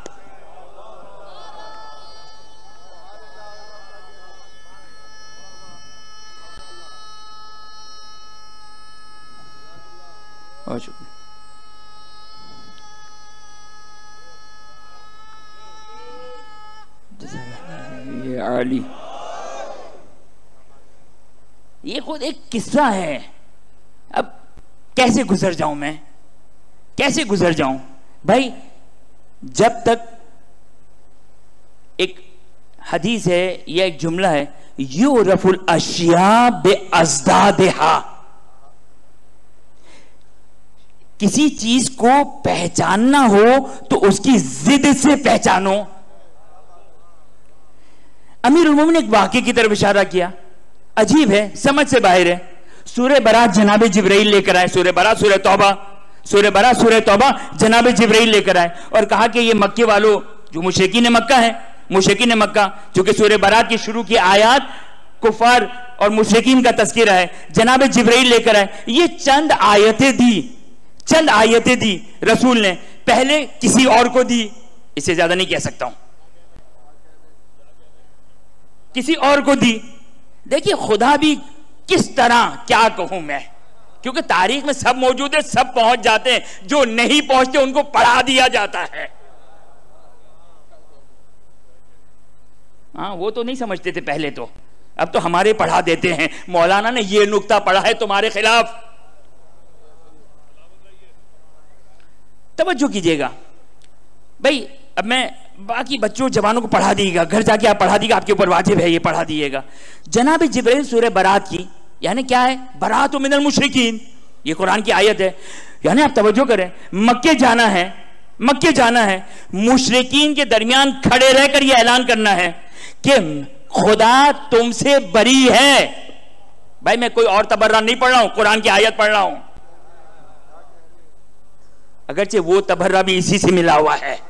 ये आली, ये खुद एक किस्सा है। अब कैसे गुजर जाऊं मैं, कैसे गुजर जाऊं भाई? जब तक एक हदीस है या एक जुमला है, युरफुल अशिया बे अज़दादिहा, किसी चीज को पहचानना हो तो उसकी जिद से पहचानो। अमीरुल मोमिनीन ने एक वाक़े की तरफ इशारा किया, अजीब है, समझ से बाहर है। सूरह बरात जनाब जिब्राइल लेकर आए, सूरह बरात सूरह तौबा, सूरह बरात सूरह तौबा जनाब जिब्राइल लेकर आए और कहा कि ये मक्के वालों, जो मुशरिकीन मक्का है, मुशरिकीन मक्का, चूंकि सूरह बरात की शुरू की आयत कुफार और मुशरिकीन का तज़किरा है, जनाब जिब्राइल लेकर आए। ये चंद आयतें दी, चंद आयतें दी रसूल ने, पहले किसी और को दी, इससे ज्यादा नहीं कह सकता हूं, किसी और को दी। देखिए खुदा भी किस तरह, क्या कहूं मैं, क्योंकि तारीख में सब मौजूद है, सब पहुंच जाते हैं, जो नहीं पहुंचते उनको पढ़ा दिया जाता है। हाँ, वो तो नहीं समझते थे पहले, तो अब तो हमारे पढ़ा देते हैं। मौलाना ने ये नुक्ता पढ़ा है तुम्हारे खिलाफ, तवज्जो कीजिएगा भाई। अब मैं बाकी बच्चों जवानों को पढ़ा दीजिएगा, घर जाके आप पढ़ा दीजिएगा, आपके ऊपर वाजिब है, ये पढ़ा दिएगा। जनाब जिब्राइल सूरह बरात की, यानी क्या है, बरात मिनल मुशरिकीन, ये कुरान की आयत है। यानी आप तवज्जो करें, मक्के जाना है, मक्के जाना है, मुशरिकीन के दरमियान खड़े रहकर यह ऐलान करना है कि खुदा तुमसे बरी है। भाई मैं कोई और तबर्रा नहीं पढ़ रहा हूं, कुरान की आयत पढ़ रहा हूं, अगरचे वो तबर्रा भी इसी से मिला हुआ है।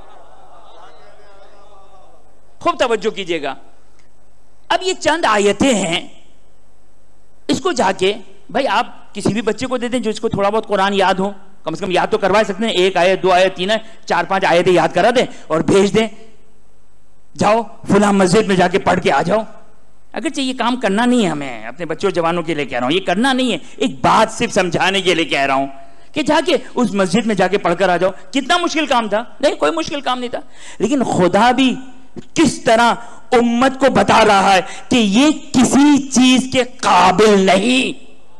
खूब तवज्जो कीजिएगा। अब ये चंद आयतें हैं, इसको जाके भाई आप किसी भी बच्चे को दे दें जो इसको थोड़ा बहुत कुरान याद हो, कम से कम याद तो करवा सकते हैं, एक आयत, दो आयत, तीन आयत, चार पांच आयतें याद करा दें और भेज दें, जाओ फुला मस्जिद में जाके पढ़ के आ जाओ। अगर चाहिए काम करना नहीं है हमें, अपने बच्चों जवानों के लिए कह रहा हूं, ये करना नहीं है, एक बात सिर्फ समझाने के लिए कह रहा हूं कि जाके उस मस्जिद में जाके पढ़कर आ जाओ। कितना मुश्किल काम था? नहीं, कोई मुश्किल काम नहीं था। लेकिन खुदा भी किस तरह उम्मत को बता रहा है कि ये किसी चीज के काबिल नहीं,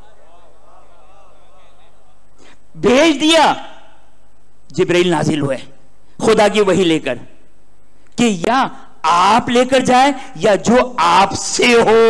भेज दिया, जिब्राइल नाजिल हुए खुदा की वही लेकर कि या आप लेकर जाए या जो आपसे हो,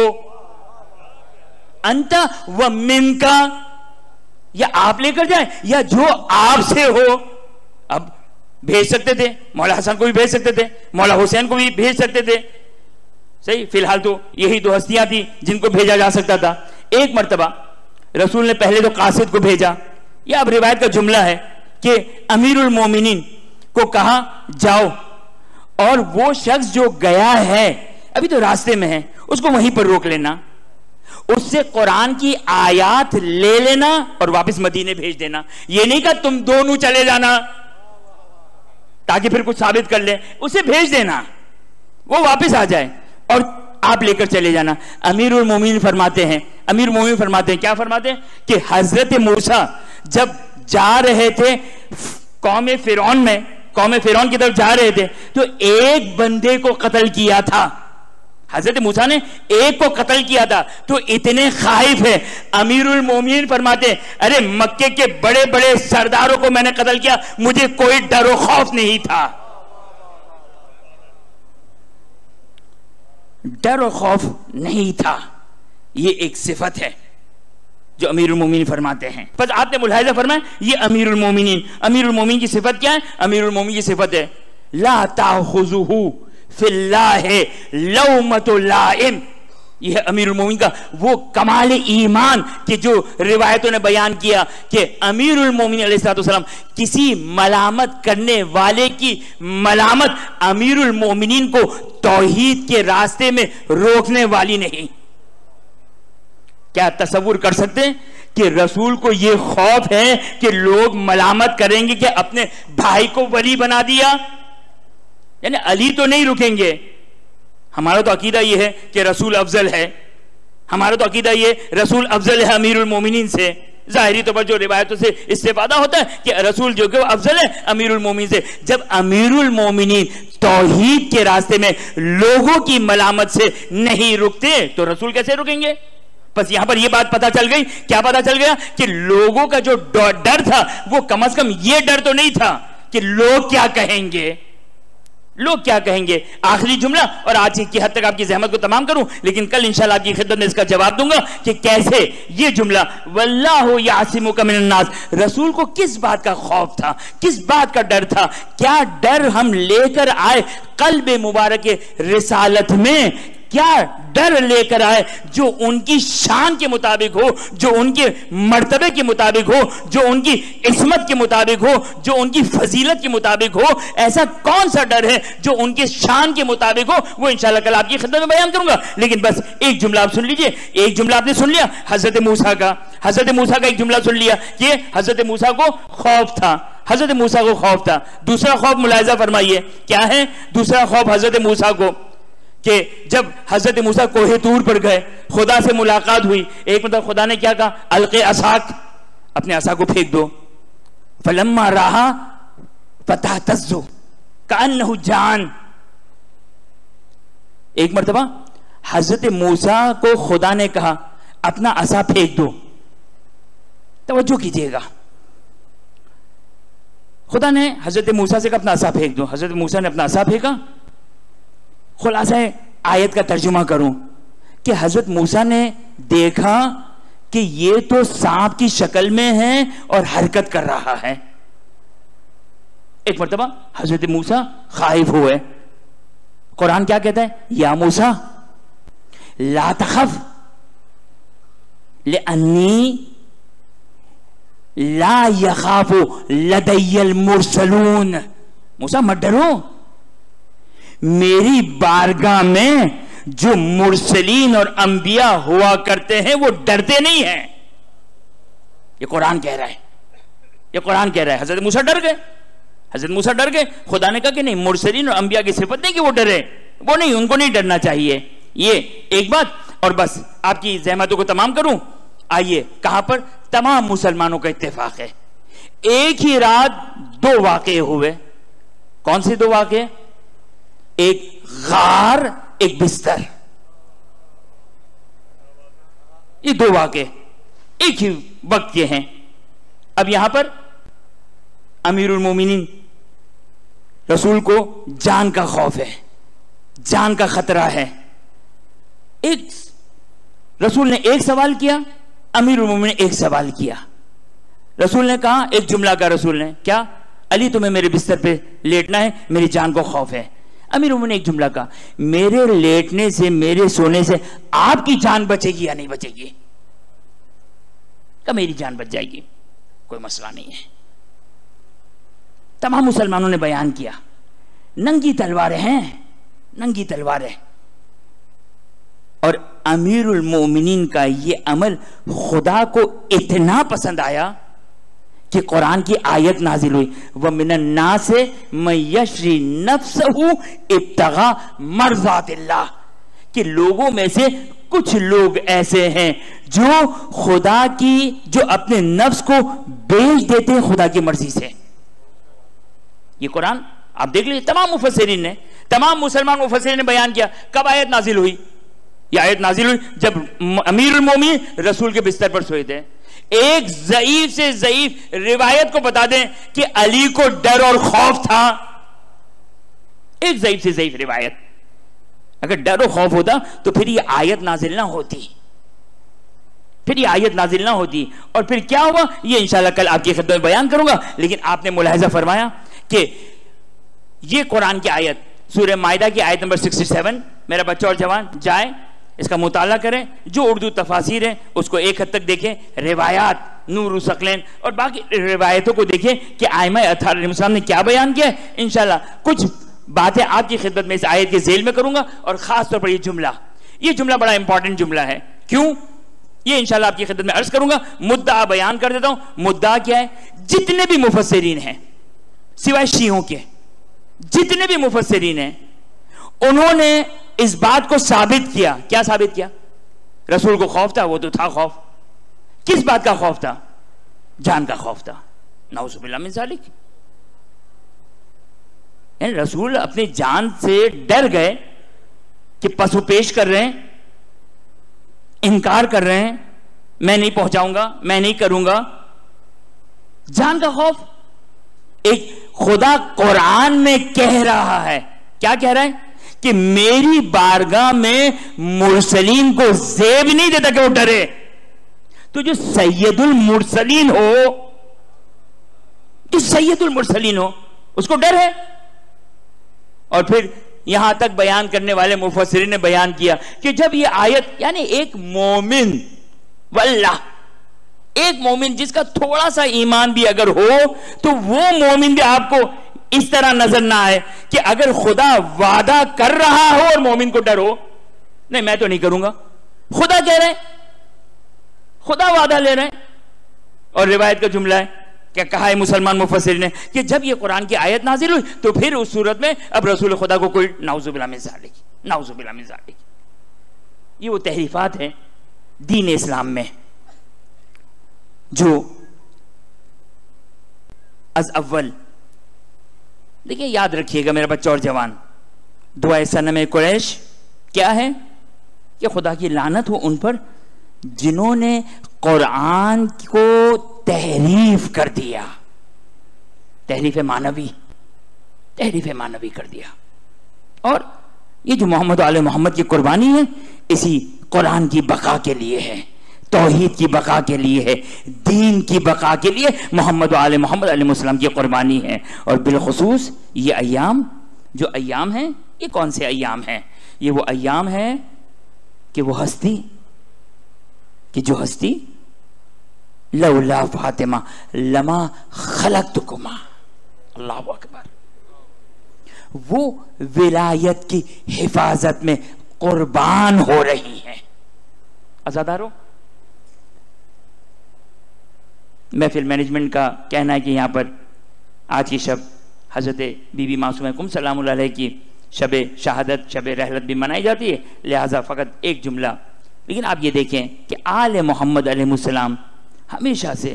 अंत व मिनका, या आप लेकर जाए या जो आपसे हो। अब भेज सकते थे, मौला हसन को भी भेज सकते थे, मौला हुसैन को भी भेज सकते थे, सही। फिलहाल तो यही दो हस्तियां थी जिनको भेजा जा सकता था। एक मर्तबा रसूल ने पहले तो कासिद को भेजा, यह अब रिवायत का जुमला है कि अमीरुल मोमिनीन को कहा जाओ और वो शख्स जो गया है अभी तो रास्ते में है, उसको वहीं पर रोक लेना, उससे कुरान की आयत ले लेना और वापस मदीने भेज देना। ये नहीं कहा तुम दोनों चले जाना ताकि फिर कुछ साबित कर ले, उसे भेज देना, वो वापस आ जाए और आप लेकर चले जाना। अमीरुल मोमिनीन फरमाते हैं, अमीरुल मोमिनीन फरमाते हैं, क्या फरमाते हैं कि हजरत मूसा जब जा रहे थे कौम फिरौन में, कौम फिरौन की तरफ जा रहे थे, तो एक बंदे को कत्ल किया था, हजरत मूसा ने एक को कत्ल किया था तो इतने खाइफ है, अमीरुल मोमिनीन फरमाते अरे मक्के के बड़े बड़े सरदारों को मैंने कत्ल किया, मुझे कोई डर खौफ नहीं था। डर और खौफ नहीं था, ये एक सिफत है जो अमीरुल मोमिनीन फरमाते हैं। बस आपने मुलाहिजा फरमाया ये अमीरुल मोमिनीन, अमीरुल मोमिनीन की सिफत क्या है? अमीरुल मोमिनीन की सिफत है ला ताखुजुहु फिल्लाहि लौमतु लाइम। यह है अमीरुल मोमिनीन का वो कमाल ईमान कि जो रिवायतों ने बयान किया कि अमीरुल मोमिनीन अलैहिस्सलाम किसी मलामत करने वाले की मलामत अमीरुल मोमिनीन को तौहीद के रास्ते में रोकने वाली नहीं। क्या तसव्वुर कर सकते हैं कि रसूल को यह खौफ है कि लोग मलामत करेंगे कि अपने भाई को वली बना दिया? यानी अली तो नहीं रुकेंगे। हमारा तो अकीदा यह है कि रसूल अफजल है, हमारा तो अकीदा यह रसूल अफजल है अमीरुल मोमिनीन से। जाहिरी तौर पर जो रिवायतों से इस्तेफादा होता है कि रसूल जो कि अफजल है अमीरुल मोमिनीन से। जब अमीरुल मोमिनीन तौहीद के रास्ते में लोगों की मलामत से नहीं रुकते तो रसूल कैसे रुकेंगे? बस यहां पर यह बात पता चल गई। क्या पता चल गया? कि लोगों का जो डर था वो कम से कम यह डर तो नहीं था कि लोग क्या कहेंगे, लोग क्या कहेंगे। आखिरी जुमला और आज की हद तक आपकी जहमत को तमाम करूं, लेकिन कल इंशाल्लाह आपकी खिदमत में इसका जवाब दूंगा कि कैसे ये जुमला वल्लाहु यासिमुका मिनन नास, रसूल को किस बात का खौफ था, किस बात का डर था, क्या डर हम लेकर आए कल्ब मुबारक रिसालत में, क्या डर लेकर आए जो उनकी शान के मुताबिक हो, जो उनके मर्तबे के मुताबिक हो, जो उनकी इस्मत के मुताबिक हो, जो उनकी फजीलत के मुताबिक हो। ऐसा कौन सा डर है जो उनके शान के मुताबिक हो? वो इंशाल्लाह कल आपकी खिदमत में बयान करूंगा। लेकिन बस एक जुमला आप सुन लीजिए। एक जुमला आपने सुन लिया हजरत मूसा का, हजरत मूसा का एक जुमला सुन लिया कि हजरत मूसा को खौफ था, हजरत मूसा को खौफ था। दूसरा खौफ मुलाहिजा फरमाइए क्या है? दूसरा खौफ हजरत मूसा को कि जब हजरत मूसा कोहे तूर पर गए, खुदा से मुलाकात हुई, एक मतलब खुदा ने क्या कहा? अलके असाक, अपने असा को फेंक दो। फलम्मा राहा फतहतज़्ज़ु कअन्नहु जान। एक मर्तबा हजरत मूसा को खुदा ने कहा अपना असा फेंक दो। तवज्जो कीजिएगा, खुदा ने हजरत मूसा से कहा अपना असा फेंक दो। हजरत मूसा ने अपना असा फेंका। खुलासा आयत का तर्जुमा करूं कि हजरत मूसा ने देखा कि ये तो सांप की शक्ल में है और हरकत कर रहा है। एक मर्तबा हजरत मूसा खाइफ हुए। कुरान क्या कहता है? या मूसा ला तखफ लिअन्नी ला यखाफु लदय्यल मुरसलून। मूसा मत डरो, मेरी बारगाह में जो मुरसलीन और अंबिया हुआ करते हैं वो डरते नहीं हैं। ये कुरान कह रहा है, ये कुरान कह रहा है। हजरत मूसा डर गए, हजरत मूसा डर गए। खुदा ने कहा कि नहीं, मुरसलीन और अंबिया की सिफत नहीं कि वो डरे, वो नहीं, उनको नहीं डरना चाहिए। ये एक बात। और बस आपकी जहमतों को तमाम करूं, आइए कहां पर तमाम मुसलमानों का इत्तेफाक है। एक ही रात दो वाक़े हुए। कौन से दो वाक़े? एक गार, एक बिस्तर। ये दो वाक़े एक ही वक्त के हैं। अब यहां पर अमीरुल मोमिनीन रसूल को जान का खौफ है, जान का खतरा है। एक रसूल ने एक सवाल किया, अमीरुल मोमिनीन ने एक सवाल किया। रसूल ने कहा एक जुमला का, रसूल ने क्या? अली तुम्हें मेरे बिस्तर पे लेटना है, मेरी जान को खौफ है। अमीर उमर ने एक जुमला कहा, मेरे लेटने से, मेरे सोने से आपकी जान बचेगी या नहीं बचेगी? क्या मेरी जान बच जाएगी, कोई मसला नहीं है। तमाम मुसलमानों ने बयान किया नंगी तलवारें हैं, नंगी तलवारें। और अमीरुल मोमिनीन का यह अमल खुदा को इतना पसंद आया कि कुरान की आयत नाजिल हुई, व मिनन नास मन यशरी नफ्सहु इब्तिगा मर्ज़ातिल्लाह, कि लोगों में से कुछ लोग ऐसे हैं जो खुदा की, जो अपने नफ्स को बेच देते हैं खुदा की मर्जी से। ये कुरान आप देख लीजिए, तमाम मुफस्सिरीन ने, तमाम मुसलमान मुफस्सिरीन ने बयान किया कब आयत नाजिल हुई। यह आयत नाजिल हुई जब अमीरुल मोमिनीन रसूल के बिस्तर पर सोए थे। एक ज़ईफ से ज़ईफ रिवायत को बता दें कि अली को डर और खौफ था। एक ज़ईफ से ज़ईफ रिवायत, अगर डर और खौफ होता तो फिर ये आयत नाजिल ना होती, फिर ये आयत नाजिल ना होती। और फिर क्या हुआ ये इंशाल्लाह कल आपकी खिदमत में बयान करूंगा। लेकिन आपने मुलाहिजा फरमाया कि ये कुरान की आयत सूरह माइदा की आयत नंबर सड़सठ, मेरा बच्चा और जवान जाए इसका मुताला करें, जो उर्दू तफासिर है उसको एक हद तक देखें, रिवायात नूर सकलैन और बाकी रिवायतों को देखें कि आइमा अत्हार अलैहिस्सलाम ने क्या बयान किया है। इंशाल्लाह कुछ बातें आपकी खिदमत में इस आयत के झेल में करूंगा और खास तौर पर ये जुमला, ये जुमला बड़ा इंपॉर्टेंट जुमला है। क्यों, ये इंशाल्लाह आपकी खिदमत में अर्ज करूंगा। मुद्दा बयान कर देता हूं। मुद्दा क्या है, जितने भी मुफस्सिरीन हैं सिवाय शियों के, जितने भी मुफस्सिरीन हैं उन्होंने इस बात को साबित किया। क्या साबित किया? रसूल को खौफ था, वो तो था खौफ। किस बात का खौफ था? जान का खौफ था। नाउज़ुबिल्लाह मिन ज़ालिक, रसूल अपनी जान से डर गए कि पशु पेश कर रहे हैं, इनकार कर रहे हैं, मैं नहीं पहुंचाऊंगा, मैं नहीं करूंगा। जान का खौफ। एक खुदा कुरान में कह रहा है, क्या कह रहा है कि मेरी बारगाह में मुरसलीन को ज़ेब नहीं देता कि वो डरे। तो जो सैयदुल मुरसलीन हो, जो सैयदुल मुरसलीन हो उसको डर है। और फिर यहां तक बयान करने वाले मुफस्सिरीन ने बयान किया कि जब ये आयत, यानी एक मोमिन, वल्लाह एक मोमिन जिसका थोड़ा सा ईमान भी अगर हो तो वो मोमिन भी आपको इस तरह नजर ना आए कि अगर खुदा वादा कर रहा हो और मोमिन को डर हो, नहीं मैं तो नहीं करूंगा, खुदा कह रहे हैं, खुदा वादा ले रहे हैं। और रिवायत का जुमला है, क्या कहा है मुसलमान मुफस्सिरीन ने कि जब ये कुरान की आयत नाजिल हुई तो फिर उस सूरत में अब रसूल खुदा को कोई नाउज़ुबिल्लाह मिन ज़ालिक, नाउज़ुबिल्लाह मिन ज़ालिक। ये वो तहरीफात है दीन इस्लाम में जो अज अव्वल, देखिए याद रखिएगा मेरा बच्चा और जवान, दुआए सनम कुरैश क्या है कि खुदा की लानत हो उन पर जिन्होंने कुरान को तहरीफ कर दिया, तहरीफ मानवी, तहरीफ मानवी कर दिया। और ये जो मोहम्मद आले मोहम्मद की कुर्बानी है इसी कुरान की बका के लिए है, तौहीद की बका के लिए है, दीन की बका के लिए मोहम्मद आले मोहम्मद अलैहिस्सलाम की कुर्बानी है। और बिलखुसूस ये अय्याम, जो अय्याम हैं ये कौन से अय्याम हैं? ये वो अय्याम है कि वो हस्ती, कि जो हस्ती लौला फातिमा लमा खलक़तुकुमा, अल्लाह अकबर, वो विलायत की हिफाजत में कुर्बान हो रही है। आजादारो, महफिल मैनेजमेंट का कहना है कि यहाँ पर आज की शब हजरत बीबी मासूमा कुम सलामुल्लाह अलैहा की शब शहादत, शब रहलत भी मनाई जाती है, लिहाजा फ़कत एक जुमला। लेकिन आप ये देखें कि आले मोहम्मद अलैहिस्सलाम हमेशा से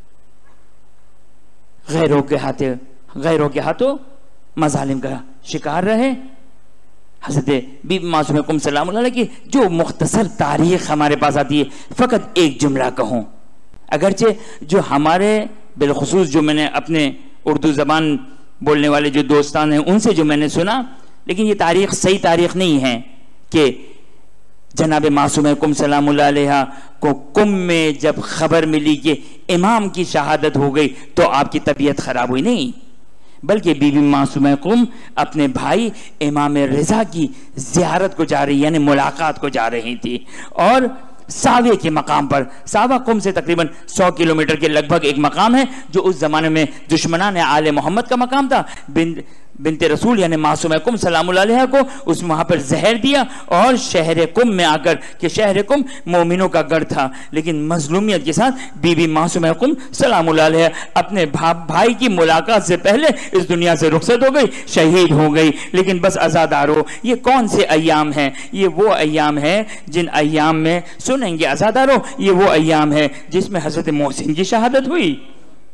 गैरों के हाथे गैरों के हाथों मजालिम का शिकार रहे। हज़रत बीबी मासूमा कुम सलामुल्लाह अलैहा की जो मुख्तसर तारीख़ हमारे पास आती है, फ़कत एक जुमला कहूँ, अगरचे जो हमारे बिलखुसूस जो मैंने अपने उर्दू ज़बान बोलने वाले जो दोस्तान हैं उनसे जो मैंने सुना, लेकिन ये तारीख़ सही तारीख़ नहीं है कि जनाब मासूमा कुम सलामुल्लाह अलैहा को कुम में जब खबर मिली कि इमाम की शहादत हो गई तो आपकी तबीयत ख़राब हुई, नहीं, बल्कि बीबी मासूमा कुम अपने भाई इमाम रिज़ा की ज़ियारत को जा रही, यानी मुलाकात को जा रही थी। और सावे के मकाम पर, सावा कुम से तकरीबन सौ किलोमीटर के लगभग एक मकाम है जो उस ज़माने में दुश्मनान आले मोहम्मद का मकाम था। बिन बिनते रसूल यानी मासूमा कुम सलामुल्लाह अलैहा को उस वहाँ पर जहर दिया और शहर कुम में आकर, कि शहर कुम मोमिनों का गढ़ था, लेकिन मजलूमियत के साथ बीबी मासूमा कुम सलामुल्लाह अलैहा अपने भा, भाई की मुलाकात से पहले इस दुनिया से रुखसत हो गई, शहीद हो गई। लेकिन बस आज़ादारो, ये कौन से अय्याम हैं? ये वो अय्याम है जिन अय्याम में, सुनेंगे आज़ादारो, ये वो अय्याम है जिसमें हज़रत मोहसिन की शहादत हुई,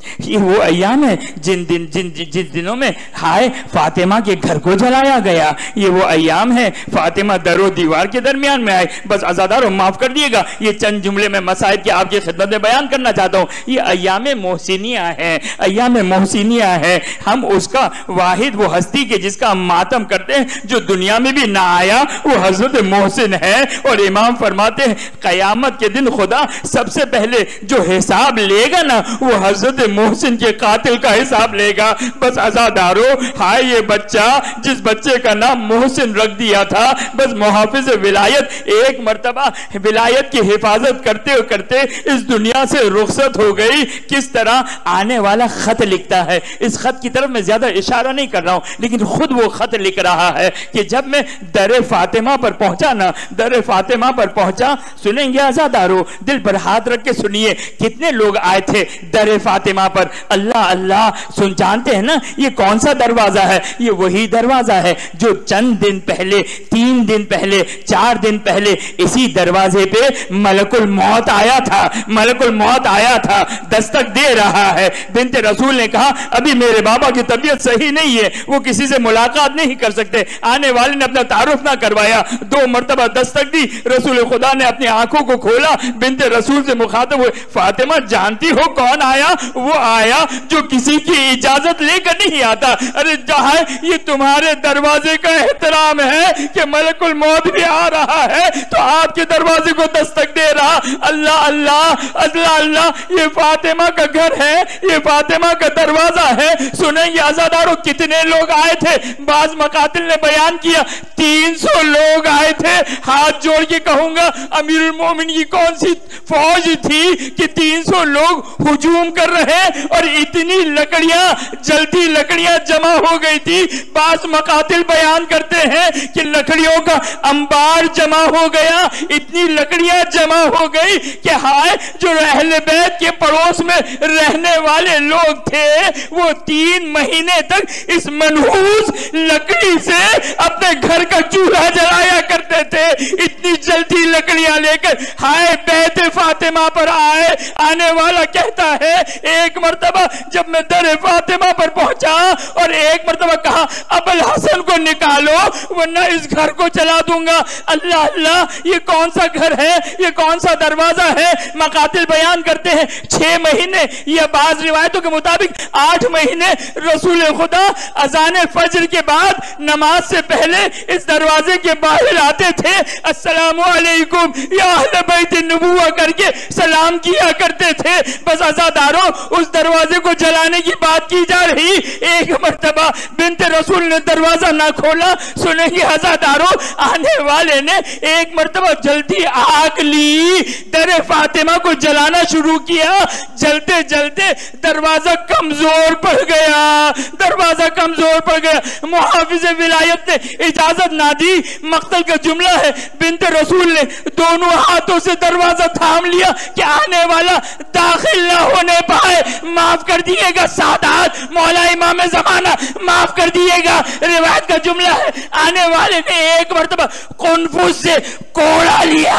ये वो अय्याम है जिन दिन जिन जिन दिनों में हाय फातिमा के घर को जलाया गया। ये वो अय्याम है फातिमा दरो दीवार के दरमियान में आए। बस आज़ादारों माफ कर दिएगा, ये चंद जुमले में मसाइब के आपकी खिदमत में बयान करना चाहता हूँ। ये अय्याम मोहसिनिया है, अय्याम मोहसिनिया है। हम उसका वाहिद वो हस्ती के जिसका हम मातम करते हैं जो दुनिया में भी ना आया, वो हजरत मोहसिन है। और इमाम फरमाते हैं कयामत के दिन खुदा सबसे पहले जो हिसाब लेगा ना वो हजरत मोहसिन के कातिल का हिसाब लेगा। बस आज़ादारों हाय ये बच्चा जिस बच्चे का नाम मोहसिन रख दिया था, बस मुहाफिज विलायत एक मर्तबा विलायत की हिफाजत करते करते इस दुनिया से रुखसत हो गई। किस तरह आने वाला खत लिखता है, इस खत की तरफ मैं ज्यादा इशारा नहीं कर रहा हूं, लेकिन खुद वो खत लिख रहा है कि जब मैं दर फातिमा पर पहुंचा ना, दर फातिमा पर पहुंचा, सुनेंगे आज़ादारों, दिल पर हाथ रख के सुनिए, कितने लोग आए थे दर फातिमा पर। अल्लाह अल्लाह, सुन जानते हैं ना ये कौन सा दरवाजा है? ये वही दरवाजा है जो चंद दिन पहले, तीन दिन पहले, चार दिन पहले इसी दरवाजे पे मलकुल मौत आया था। मलकुल मौत आया था, दस्तक दे रहा है। बिन्ते रसूल ने कहा अभी मेरे बाबा की तबीयत सही नहीं है, वो किसी से मुलाकात नहीं कर सकते। आने वाले ने अपना तारुफ ना करवाया, दो मर्तबा दस्तक दी, रसूल खुदा ने अपनी आंखों को खोला, बिन्ते रसूल से मुखातब हुए, फातिमा जानती हो कौन आया? वो आया जो किसी की इजाजत लेकर नहीं आता। अरे जहां ये तुम्हारे दरवाजे का एहतराम है कि मलकुल मौत भी आ रहा है तो आपके दरवाजे को दस्तक दे रहा। अल्लाह अल्लाह अल्लाह अल्लाह, ये फातिमा का घर है, ये फातिमा का दरवाजा है। सुनेंगे आज़ादारों कितने लोग आए थे? बाज मकातिल ने बयान किया तीन सौ लोग आए थे। हाथ जोड़ के कहूंगा अमीरुल मोमिनीन की कौन सी फौज थी कि तीन सौ लोग हुजूम कर रहे हैं और इतनी लकड़ियां, जलती लकड़ियां जमा हो गई थी। बाज मकातिल बयान करते हैं कि लकड़ियों का अंबार जमा हो गया, इतनी लकड़ियां जमा हो गई कि हाय जो अहले बैत के पड़ोस में रहने वाले लोग थे वो तीन महीने तक इस मनहूस लकड़ी से अपने घर का चूल्हा जलाया करते थे। इतनी जलती लकड़ियां लेकर हाय बैत फातिमा पर आए। आने वाला कहता है एक मर्तबा जब मैं दर फातिमा पर पहुंचा और एक मर्तबा कहा अबुल हसन को निकालो वरना इस घर को जला दूंगा। अल्लाह अल्लाह, ये कौन सा घर है, ये कौन सा दरवाजा है? मकातिल बयान करते हैं छह महीने या बाज रिवायतों के मुताबिक आठ महीने रसूल खुदा अजान फजर के बाद नमाज से पहले इस दरवाजे के बाहर आते थे, अस्सलामु अलैकुम या अहले बैत नबुव्वा करके सलाम किया करते थे। बस आज़ादारों उस दरवाजे को जलाने की बात की जा रही। एक मर्तबा बिन्ते रसूल ने दरवाजा ना खोला। सुनेंगे आज़ादारों आने वाले ने एक मर्तबा जलती आग ली, दर फातिमा को जलाना शुरू किया। जलते जलते दरवाजा कमजोर पड़ गया, दरवाजा कमजोर पड़ गया। मुहाफिज विलायत ने इजाजत ना दी। मक्तल का जुमला है बिन्ते रसूल ने दोनों हाथों से दरवाजा थाम लिया कि आने वाला दाखिल ना होने पाए। माफ कर दिएगा सादात मौला इमाम ज़माना, माफ कर दिएगा। रिवायत का जुमला है आने वाले ने एक मर्तबा कुनफुस से कोड़ा लिया,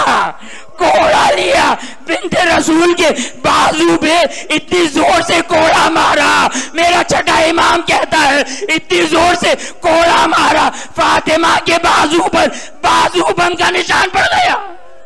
कोड़ा लिया, बिन्ते रसूल के बाजू पे इतनी जोर से कोड़ा मारा। मेरा छठा इमाम कहता है इतनी जोर से कोड़ा मारा फातिमा के बाजू पर बाजू बम का निशान पड़ गया।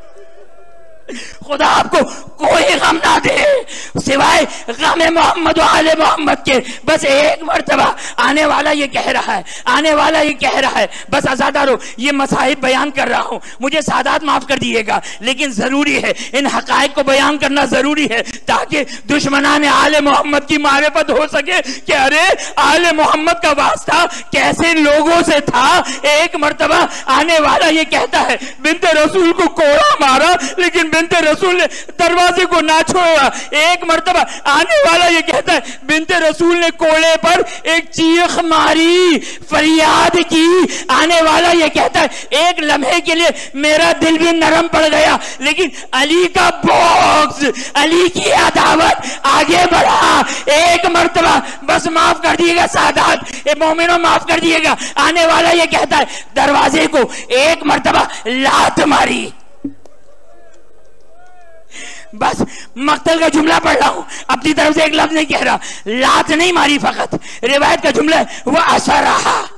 खुदा आपको कोई गम ना दे सिवाय गम मोहम्मद आले मोहम्मद के। बस एक मर्तबा आने वाला ये कह रहा है, आने वाला ये कह रहा है। बस आज़ादारों ये मसाहिब बयान कर रहा हूं, मुझे सादात माफ कर दिएगा, लेकिन जरूरी है इन हकायक को बयान करना जरूरी है ताकि दुश्मनान आले मोहम्मद की मारिफत हो सके कि अरे आले मोहम्मद का वास्ता कैसे लोगों से था। एक मर्तबा आने वाला ये कहता है बिन्ते रसूल को कोड़ा मारा लेकिन बिन्ते रसूल ने दरवाजे को ना छोड़ा। एक मर्तबा आने वाला ये कहता है बिन्ते रसूल ने कोड़े पर एक चीख मारी, फरियाद की। आने वाला ये कहता है एक लम्हे के लिए मेरा दिल भी नरम पड़ गया, लेकिन अली का बॉक्स, अली की अदावत आगे बढ़ा। एक मर्तबा बस माफ कर दिएगा सादात ए मोमिनों, माफ कर दिएगा। आने वाला ये कहता है दरवाजे को एक मर्तबा लात मारी। बस मक्तल का जुमला पढ़ रहा हूं, अपनी तरफ से एक लफ्ज नहीं कह रहा, लात नहीं मारी, फकत रिवायत का जुमला है वह असरा।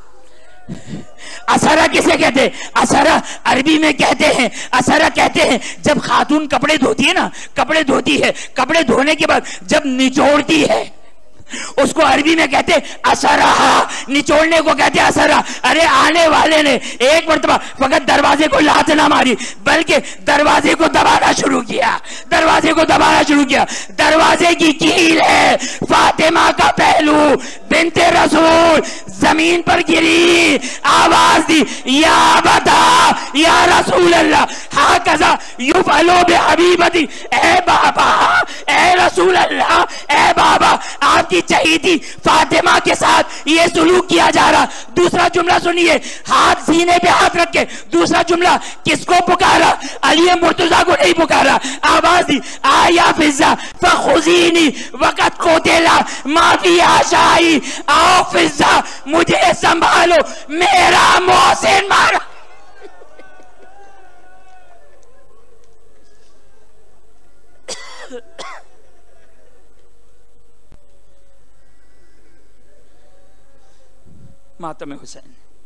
असरा किसे कहते हैं? असरा अरबी में कहते हैं, असरा कहते हैं जब खातून कपड़े धोती है ना, कपड़े धोती है, कपड़े धोने के बाद जब निचोड़ती है उसको अरबी में कहते असरा, निचोड़ने को कहते असरा। अरे आने वाले ने एक मरतबा फकत दरवाजे को लात ना मारी बल्कि दरवाजे को दबाना शुरू किया, दरवाजे को दबाना शुरू किया। दरवाजे की कील है, फातिमा का पहलू बिनते रसूल जमीन पर गिरी, आवाज दी या बता या रसूल अल्लाह हा कजा युफअलु बिहबीबती। ए बाबा, ए रसूल अल्लाह, ए बाबा, आपकी चहीती फातिमा के साथ ये सुलूक किया जा रहा। दूसरा जुमला सुनिए, हाथ सीने पे हाथ रख के दूसरा जुमला किसको पुकारा? अली मुर्तजा को नहीं पुकारा, आवाज दी आया फिजा फखुजीनी वक़त कोतेला माफी आशाई। आओ फिजा मुझे संभालो, मेरा मोहसिन मारा। मातम हुसैन